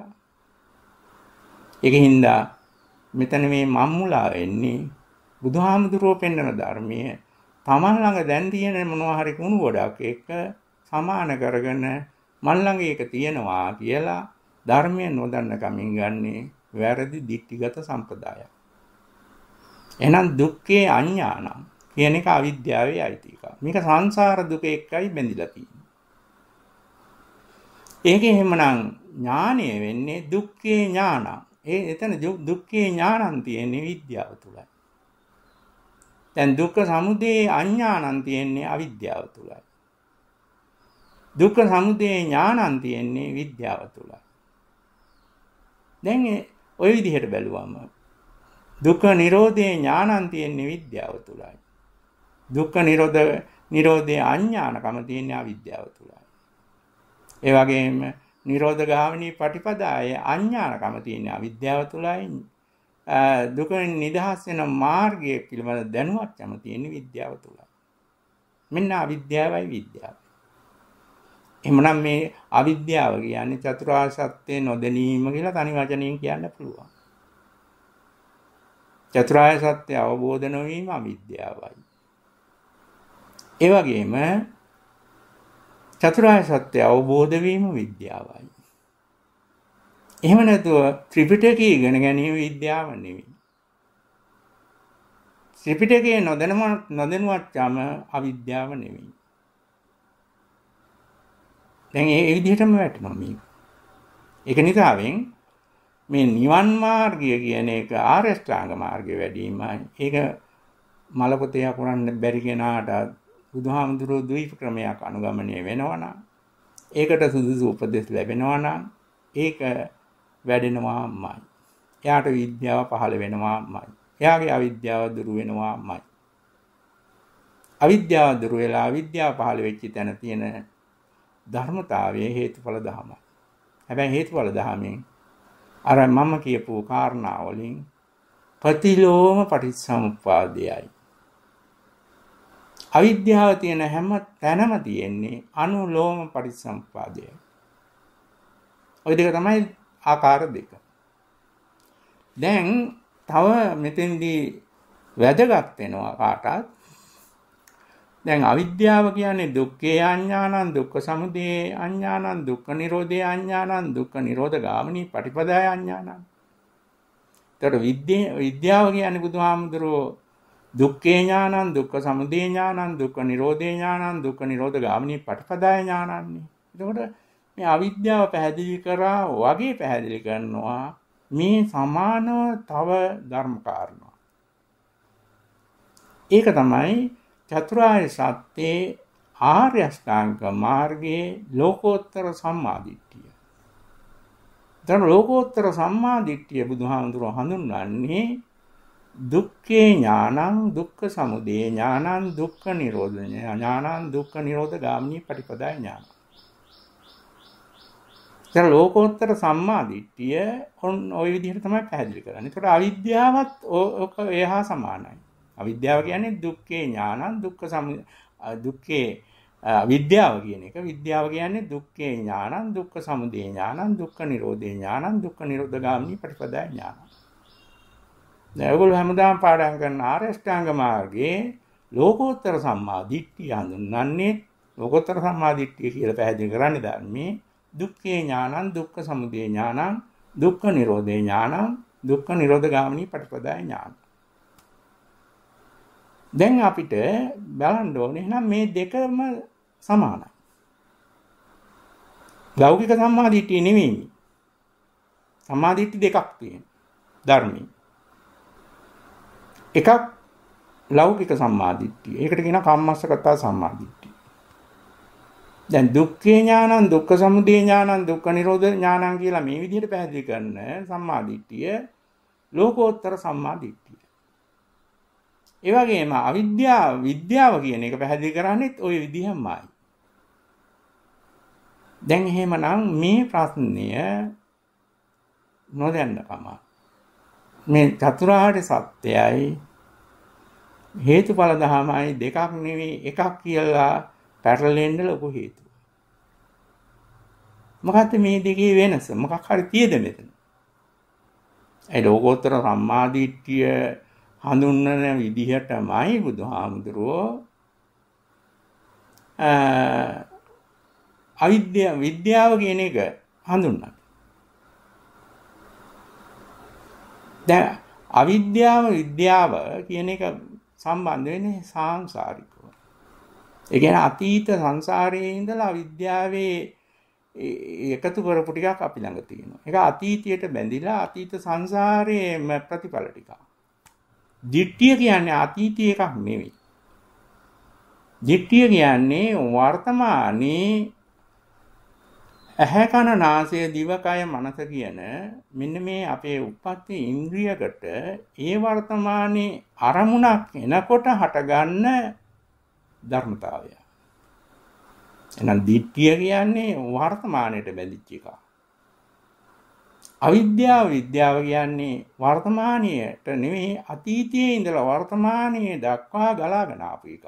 A: ඒකින්ද මෙතන මේ මම්මුලා වෙන්නේ බුදුහාමුදුරුවෝ පෙන්වන ධර්මයේ තමන් ළඟ දැන් තියෙන මොනවා හරි කුණු ගොඩක් එක්ක සමාන කරගෙන මන් ළඟ ඒක තියෙනවා කියලා ධර්මය නොදන්න කමින් ගන්නේ වැරදි දික්ටිගත සම්ප්‍රදායක්. එහෙනම් දුක්ඛේ අඥානං කියන එක අවිද්‍යාවේ අයිතිකම. මේක සංසාර දුක එක්කයි බැඳිලා තියෙන්නේ. ඒකේ එහෙමනම් ඥානය වෙන්නේ දුක්ඛේ ඥානං. ඒ එතන දුක්ඛේ ඥානං තියෙන්නේ විද්‍යාව තුලයි. දැන් දුක්ඛ සමුදය අඥානං තියෙන්නේ අවිද්‍යාව තුලයි. දුක්ඛ සමුදය ඥානං තියෙන්නේ විද්‍යාව තුලයි. දැන් ඔය විදිහට බැලුවම දුක්ඛ නිරෝධේ ඥානං තියෙන්නේ විද්‍යාව තුලයි. දුක්ඛ නිරෝධ නිරෝධේ අඥානකම තියෙන්නේ අවිද්‍යාව තුලයි. ඒ වගේම නිරෝධ ගාමිනී පටිපදායේ අඥානකම තියෙන්නේ අවිද්‍යාව තුලයි. දුක නිදහස් වෙන මාර්ගය පිළිබඳ දැනුවත්කම තියෙන්නේ විද්‍යාව තුලයි. මෙන්න අවිද්‍යාවයි විද්‍යාව. එහෙමනම් මේ අවිද්‍යාව කියන්නේ චතුරාර්ය සත්‍ය නොදැනීම කියලා තනි වචනයෙන් කියන්න පුළුවන්. චතුරාර්ය සත්‍ය අවබෝධ නොවීම අවිද්‍යාවයි. ඒ වගේම චතුරාර්ය සත්‍ය අවබෝධ වීම විද්‍යාවයි. එහෙම නැතුව ත්‍රිපිටකය ඉගෙන ගැනීම විද්‍යාව නෙවෙයි. ත්‍රිපිටකයේ නොදැනම නොදැනුවත්කම අවිද්‍යාව නෙවෙයි. දැන් ඒ විදිහටම වැටෙනවා මේක. ඒක නිසාවෙන් මේ නිවන් මාර්ගය කියන එක ආර්ය ශ්‍රාංග මාර්ගය වැඩිමයි. ඒක මල පොතේ අකුරන්න බැරි කෙනාට බුදුහාමුදුරුවෝ ද්වීප ක්‍රමයක් අනුගමනය වෙනවා නම් ඒකට සුදුසු උපදෙස් ලැබෙනවා නම් ඒක වැඩෙනවාමයි. එයාට විද්‍යාව පහළ වෙනවාමයි. එයාගේ අවිද්‍යාව දුරු වෙනවාමයි. අවිද්‍යාව දුරු වෙලා අවිද්‍යාව පහළ වෙච්ච තැන තියෙන ධර්මතාවයේ හේතුඵල ධමයි. හැබැයි හේතුඵල ධමයෙන් අර මම කියපු කාරණා වලින් ප්‍රතිලෝම පටිච්චසමුප්පාදයයි. අවිද්‍යාව තියෙන හැම තැනම තියෙන්නේ අනුලෝම පටිච්චසමුප්පාදයයි. ওই දෙක තමයි ආකාර දෙක. දැන් තව මෙතෙන්දී වැදගත් වෙනවා කාටත්. දැන් අවිද්‍යාව කියන්නේ දුක්ඛේ අඥානං දුක්ඛ සමුදය අඥානං දුක්ඛ නිරෝධේ අඥානං දුක්ඛ නිරෝධ ගාමිනී පටිපදාය අඥානං. ඒතර විද්‍යාව කියන්නේ බුදුහාමුදුරුවෝ දුක්ඛේ ඥානං දුක්ඛ සමුදය ඥානං දුක්ඛ නිරෝධේ ඥානං දුක්ඛ නිරෝධ ගාමිනී පටිපදාය ඥානන්නේ. එතකොට මේ අවිද්‍යාව පැහැදිලි කරා වගේ පැහැදිලි කරනවා මේ සමානව තව ධර්ම කාරණා. ඒක තමයි චතුරාර්ය සත්‍යයේ ආර්ය අෂ්ටාංග මාර්ගයේ ලෝකෝත්තර සම්මාදිට්ඨිය. දැන් ලෝකෝත්තර සම්මාදිට්ඨිය බුදුහාමුදුරුවෝ හඳුන්වන්නේ දුක්ඛේ ඥානං දුක්ඛ සමුදය ඥානං දුක්ඛ නිරෝධ ඥානං දුක්ඛ නිරෝධ ගාමිනී පටිපදාය ඥානං. දැන් ලෝකෝත්තර සම්මාදිට්ඨිය ඔන් ওই විදිහට තමයි පැහැදිලි කරන්නේ. ඒකට අවිද්‍යාවත් ඔක එහා සමානයි. අවිද්‍යාව කියන්නේ දුක්ඛේ ඥානං දුක්ඛ සමුදය දුක්ඛේ විද්‍යාව කියන එක. විද්‍යාව කියන්නේ දුක්ඛේ ඥානං දුක්ඛ සමුදය ඥානං දුක්ඛ නිරෝධේ ඥානං දුක්ඛ නිරෝධ ගාමිනී පටිපදාය ඥානං. දැන් ඔයගොල්ලෝ හැමදාම පාඩම් කරන ආර්ය අෂ්ටාංග මාර්ගයේ ලෝකෝත්තර සම්මා දිට්ඨිය හඳුන්වන්නේ ලෝකෝත්තර සම්මා දිට්ඨිය කියලා පැහැදිලි කරන්නේ ධර්මයේ දුක්ඛේ ඥානං දුක්ඛ සමුදය ඥානං දුක්ඛ නිරෝධේ ඥානං දුක්ඛ නිරෝධ ගාමිනී පටිපදාය ඥානං. දැන් අපිට බලන්න ඕනේ එහෙනම් මේ දෙකම සමානයි. ලෞකික සම්මාදිට්ඨිය නෙවෙයි. සම්මාදිට්ඨි දෙකක් තියෙනවා ධර්මයේ. එකක් ලෞකික සම්මාදිට්ඨිය. ඒකට කියනවා කම්මස්සගත සම්මාදිට්ඨිය. දැන් දුක්ඛේ ඥානං දුක්ඛ සමුදය ඥානං දුක්ඛ නිරෝධ ඥානං කියලා මේ විදිහට පැහැදිලි කරන සම්මාදිට්ඨිය ලෝකෝත්තර සම්මාදිට්ඨිය. ඒ වගේම අවිද්‍යාව විද්‍යාව කියන එක පැහැදිලි කරන්නේත් ওই විදිහමයි. දැන් එහෙමනම් මේ ප්‍රශ්නය නොදන්නකම මේ චතුරාර්ය සත්‍යයයි හේතුඵල ධර්මයි දෙකක් නෙවෙයි එකක් කියලා පැටලෙන්න ලොකු හේතුව. මොකක්ද මේ දෙකේ වෙනස? මොකක් හරි තියෙද මෙතන? ඒ ලෝකෝත්තර සම්මාදිට්ඨිය හඳුන්වන විදිහටමයි බුදුහාමුදුරුවෝ අවිද්‍යාව විද්‍යාව කියන එක හඳුන්වන්නේ. දැන් අවිද්‍යාව විද්‍යාව කියන එක සම්බන්ධ වෙන්නේ සාංශාරිකව. ඒ කියන්නේ අතීත සංසාරයේ ඉඳලා අවිද්‍යාවේ එකතු කරපු ටිකක් අපි ළඟ තියෙනවා. ඒක අතීතයට බැඳිලා අතීත සංසාරයේම ප්‍රතිඵල ටිකක්. දිට්ඨිය කියන්නේ අතීතයේ එකක් නෙවෙයි. දිට්ඨිය කියන්නේ වර්තමානයේ ඇහැ කන නාසය දිවකය මනස කියන මෙන්න මේ අපේ උප්පත්ති ඉන්ද්‍රියකට ඒ වර්තමානයේ අරමුණක් එනකොට හටගන්න ධර්මතාවය. එහෙනම් දිට්ඨිය කියන්නේ වර්තමානයට බැඳිච්ච එක. අවිද්‍යාව විද්‍යාව කියන්නේ වර්තමානයට නෙවෙයි අතීතයේ ඉඳලා වර්තමානයේ දක්වා ගලාගෙන ආපු එක.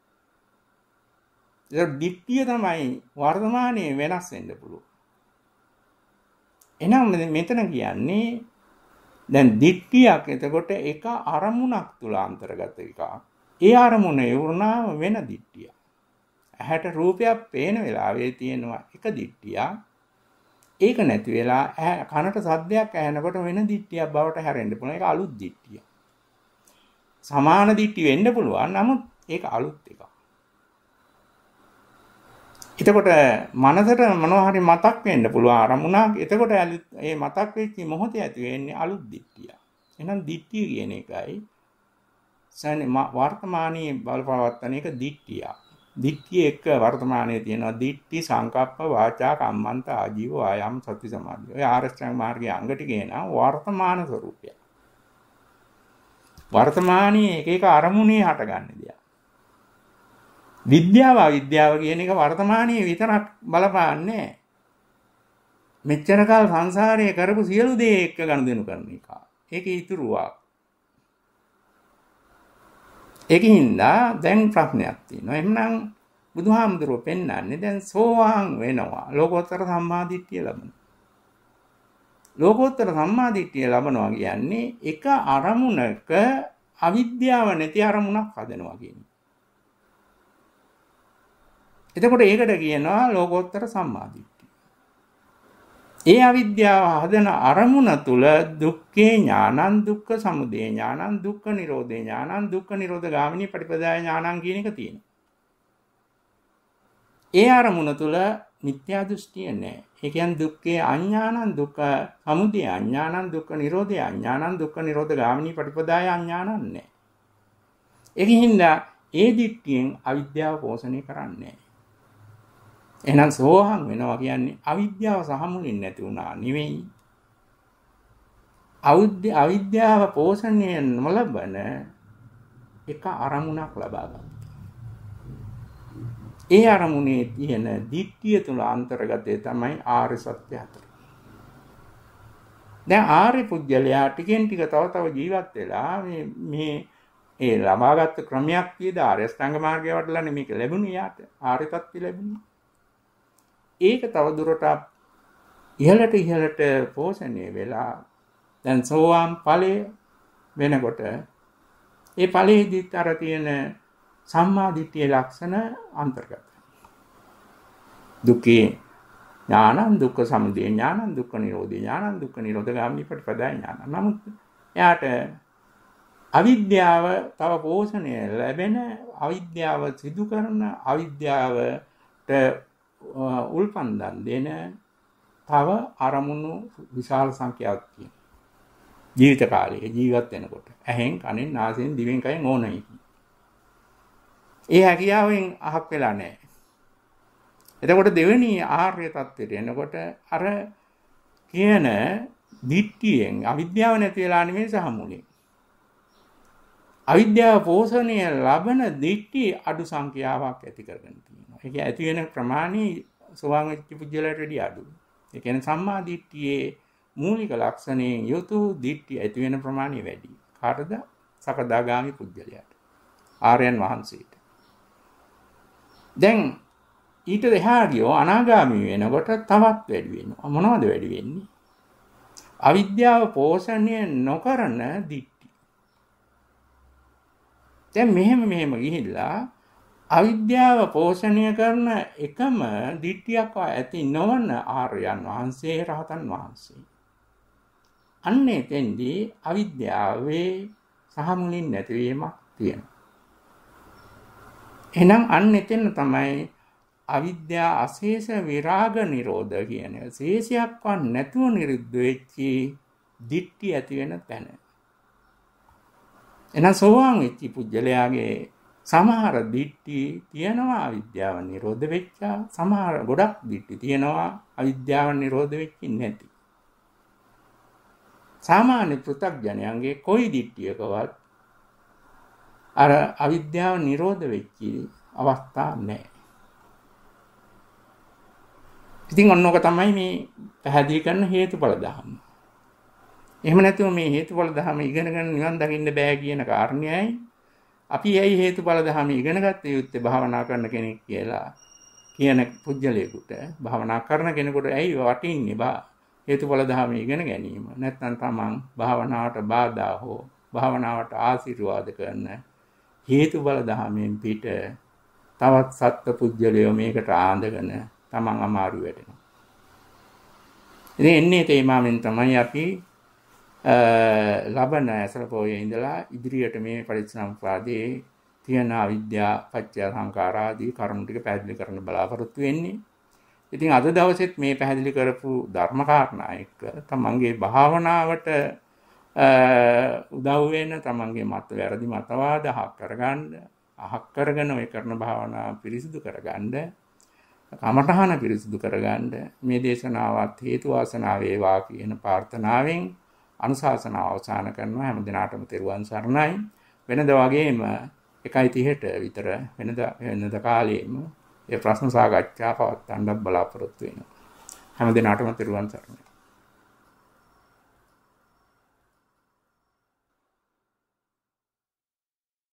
A: ඒක දිට්ඨිය තමයි වර්තමානයේ වෙනස් වෙන්න පුළුවන්. එහෙනම් මෙතන කියන්නේ දැන් දිට්ඨියක් එතකොට එක අරමුණක් තුල අන්තර්ගත එකක්. ඒ අරමුණ වුණාම වෙන දිට්ඨියක්. ඇහැට රූපයක් පේන වෙලාවේ තියෙනවා එක දිට්ඨියක්. ඒක නැති වෙලා කනට සද්දයක් ඇහෙනකොට වෙන දිට්ඨියක් බවට හැරෙන්න පුළුවන්. ඒක අලුත් දිට්ඨියක්. සමාන දිට්ඨි වෙන්න පුළුවන්. නමුත් ඒක අලුත් එකක්. එතකොට මනසට මොනවා හරි මතක් වෙන්න පුළුවන් අරමුණක්. එතකොට ඒ මතක් වෙච්ච මොහොතේ ඇති වෙන්නේ අලුත් දිට්ඨිය. එහෙනම් දිට්ඨිය කියන එකයි වර්තමානයේ බලපවත්තන එක දිට්ඨිය. දිට්ඨිය එක්ක වර්තමානයේ තියෙනවා දිට්ඨි සංකප්ප වාචා කම්මන්ත ආජීව ආයම් සති සමාධි. ඔය ආරෂ්ඨාංග මාර්ගයේ අංග ටිකේ නා වර්තමාන ස්වરૂපය. වර්තමානයේ එක එක අරමුණේ හටගන්න දෙයක්. විද්‍යාව අවිද්‍යාව කියන එක වර්තමානයේ විතරක් බලපාන්නේ. මෙච්චර කාල සංසාරයේ කරපු සියලු දේ එක්ක ගනුදෙනු කරන එක. ඒකේ ඉතුරුවක්. ඒකින්ද දැන් ප්‍රශ්නයක් තියෙනවා. එහෙනම් බුදුහාමුදුරුවෝ පෙන්වන්නේ දැන් සෝවාන් වෙනවා. ලෝකෝත්තර සම්මාදිට්ඨිය ලබනවා. ලෝකෝත්තර සම්මාදිට්ඨිය ලබනවා කියන්නේ එක අරමුණක අවිද්‍යාව නැති අරමුණක් හදනවා කියන්නේ. එතකොට ඒකට කියනවා ලෝකෝත්තර සම්මාදිට්ඨිය. ඒ අවිද්‍යාව හදන අරමුණ තුල දුක්ඛේ ඥානං දුක්ඛ සමුදය ඥානං දුක්ඛ නිරෝධේ ඥානං දුක්ඛ නිරෝධ ගාමිනී පටිපදාය ඥානං කියන එක තියෙනවා. ඒ අරමුණ තුල මිත්‍යා දෘෂ්ටිය නැහැ. ඒ කියන්නේ දුක්ඛේ අඥානං දුක්ඛ සමුදය අඥානං දුක්ඛ නිරෝධේ අඥානං දුක්ඛ නිරෝධ ගාමිනී පටිපදාය අඥානං නැහැ. ඒකින්ද ඒ දිට්ඨියෙන් අවිද්‍යාව පෝෂණය කරන්නේ නැහැ. එහෙනම් සෝහං වෙනවා කියන්නේ අවිද්‍යාව සහ මුලින් නැති වුණා නෙවෙයි. අවිද්‍යාව පෝෂණය නොලබන එක අරමුණක් ලබා ගන්න. ඒ අරමුණේ තියෙන දිට්ඨිය තුල අන්තර්ගතය තමයි ආර්ය සත්‍ය හතර. දැන් ආර්ය පුජ්‍යලයා ටිකෙන් ටික තව තව ජීවත් වෙලා මේ මේ ඒ ලබාගත් ක්‍රමයක් තියද ආර්ය අෂ්ටාංග මාර්ගය වඩලානේ මේක ලැබුණේ යාට. ආර්ය තත්ත්වය ලැබුණේ. ඒක තව දුරට ඉහළට ඉහළට පෝෂණය වෙලා දැන් සෝවාන් ඵලය වෙනකොට ඒ ඵලයේදීත් අර තියෙන සම්මා දිට්ඨිය ලක්ෂණ අන්තර්ගතයි. දුක්ඛේ ඥානං දුක්ඛ සමුදය ඥානං දුක්ඛ නිරෝධේ ඥානං දුක්ඛ නිරෝධ ගාමිනී පටිපදාය ඥානං. නමුත් එයාට අවිද්‍යාව තව පෝෂණය ලැබෙන අවිද්‍යාව සිදු කරන අවිද්‍යාවට උල්පන්දන් දෙන තව අරමුණු විශාල සංඛ්‍යාවක් තියෙනවා. ජීවිත කාලයේ ජීවත් වෙනකොට ඇහෙන් කනෙන් නාසයෙන් දිවෙන් කයෙන් ඕනයි. ඒ හැකියාවෙන් අහක් වෙලා නැහැ. එතකොට දෙවෙනි ආර්ය තත්ත්වයට එනකොට අර කියන දිට්ඨියෙන් අවිද්‍යාව නැති වෙලා නෙමෙයි සහ මුලින්. අවිද්‍යාව පෝෂණය ලබන දිට්ඨි අඩු සංඛ්‍යාවක් ඇති කරගෙන තියෙනවා. ඒක ඇති වෙන ප්‍රමාණය සෝවාන් වෙච්ච පුජ්‍යලයට වැඩිය අඩුයි. ඒ කියන්නේ සම්මා දිට්ඨියේ මූලික ලක්ෂණයෙන් යුතු දිට්ඨිය ඇති වෙන ප්‍රමාණය වැඩි. කාටද? සකදාගාමි පුජ්‍යලයට. ආර්යයන් වහන්සේට. දැන් ඊට එහා ගියෝ අනාගාමී වෙනකොට තවත් වැඩි වෙනවා. මොනවද වැඩි වෙන්නේ? අවිද්‍යාව පෝෂණය නොකරන දිට්ඨි. දැන් මෙහෙම මෙහෙම ගිහිල්ලා අවිද්‍යාව පෝෂණය කරන එකම දිට්ඨියක් ඇති නොවන ආර්යයන් වහන්සේ රහතන් වහන්සේ. අන්නේ තෙන්දී අවිද්‍යාවේ සහ මුලින් නැතිවීමක් තියෙනවා. එහෙනම් අන්න එතන තමයි අවිද්‍යා අශේෂ විරාග නිරෝධ කියන එක. ශේෂයක්වත් නැතුව නිරුද්ධ වෙච්චි දිට්ඨි ඇති වෙන තැන. එහෙනම් සෝවාන් වෙච්ච පුජ්‍යලයාගේ සමහර දිට්ඨි තියෙනවා අවිද්‍යාව නිරෝධ වෙච්චා, සමහර ගොඩක් දිට්ඨි තියෙනවා අවිද්‍යාව නිරෝධ වෙච්චි නැති. සාමාන්‍ය පෘථග්ජනයන්ගේ කොයි දිට්ඨියකවත් අර අවිද්‍යාව නිරෝධ වෙච්චි අවස්ථා නැහැ. ඉතින් ඔන්නෝක තමයි මේ පැහැදිලි කරන හේතුඵල ධර්ම. එහෙම නැතුව මේ හේතුඵල ධර්ම ඉගෙනගෙන නිවන් දකින්න බෑ කියන කාරණයයි අපි ඇයි හේතුඵල ධර්ම ඉගෙන ගත්තේ යුත්තේ භාවනා කරන කෙනෙක් කියලා කියන පුජ්‍යලයකට භාවනා කරන කෙනෙකුට ඇයි වටින්නේ බා හේතුඵල ධර්ම ඉගෙන ගැනීම නැත්නම් තමන් භාවනාවට බාධා හෝ භාවනාවට ආශිර්වාද කරන හේතුඵල ධර්මයෙන් පිට තවත් සත්ත්ව පුජ්‍යලයෝ මේකට ආඳගෙන තමන් අමාරු වෙනවා. ඉතින් එන්නේ තේමාවෙන් තමයි අපි ලබන ඇසළ පොයේ ඉඳලා ඉදිරියට මේ පරිච්ඡේදයේ තියෙන අවිද්‍යා පත්‍ය සංඛාර ආදී කරුණු ටික පැහැදිලි කරන්න බලාපොරොත්තු වෙන්නේ. ඉතින් අද දවසෙත් මේ පැහැදිලි කරපු ධර්ම කාරණා එක්ක තමන්ගේ භාවනාවට උදව් වෙන තමන්ගේ මත වැරදි මතවාද අහක් කරගන්න අහක් කරගෙන ඔය කරන භාවනාව පිරිසිදු කරගන්න කමඨහන පිරිසිදු කරගන්න මේ දේශනාවත් හේතු වාසනා වේවා කියන ප්‍රාර්ථනාවෙන් අනුශාසනාව අවසන් කරනවා. හැම දිනාටම තෙරුවන් සරණයි. වෙනද වගේම එකයි තිහට විතර වෙනද වෙනද කාලෙම ඒ ප්‍රශ්න සාකච්ඡා පවත්වන්න බලාපොරොත්තු වෙනවා. හැම දිනාටම තෙරුවන් සරණයි.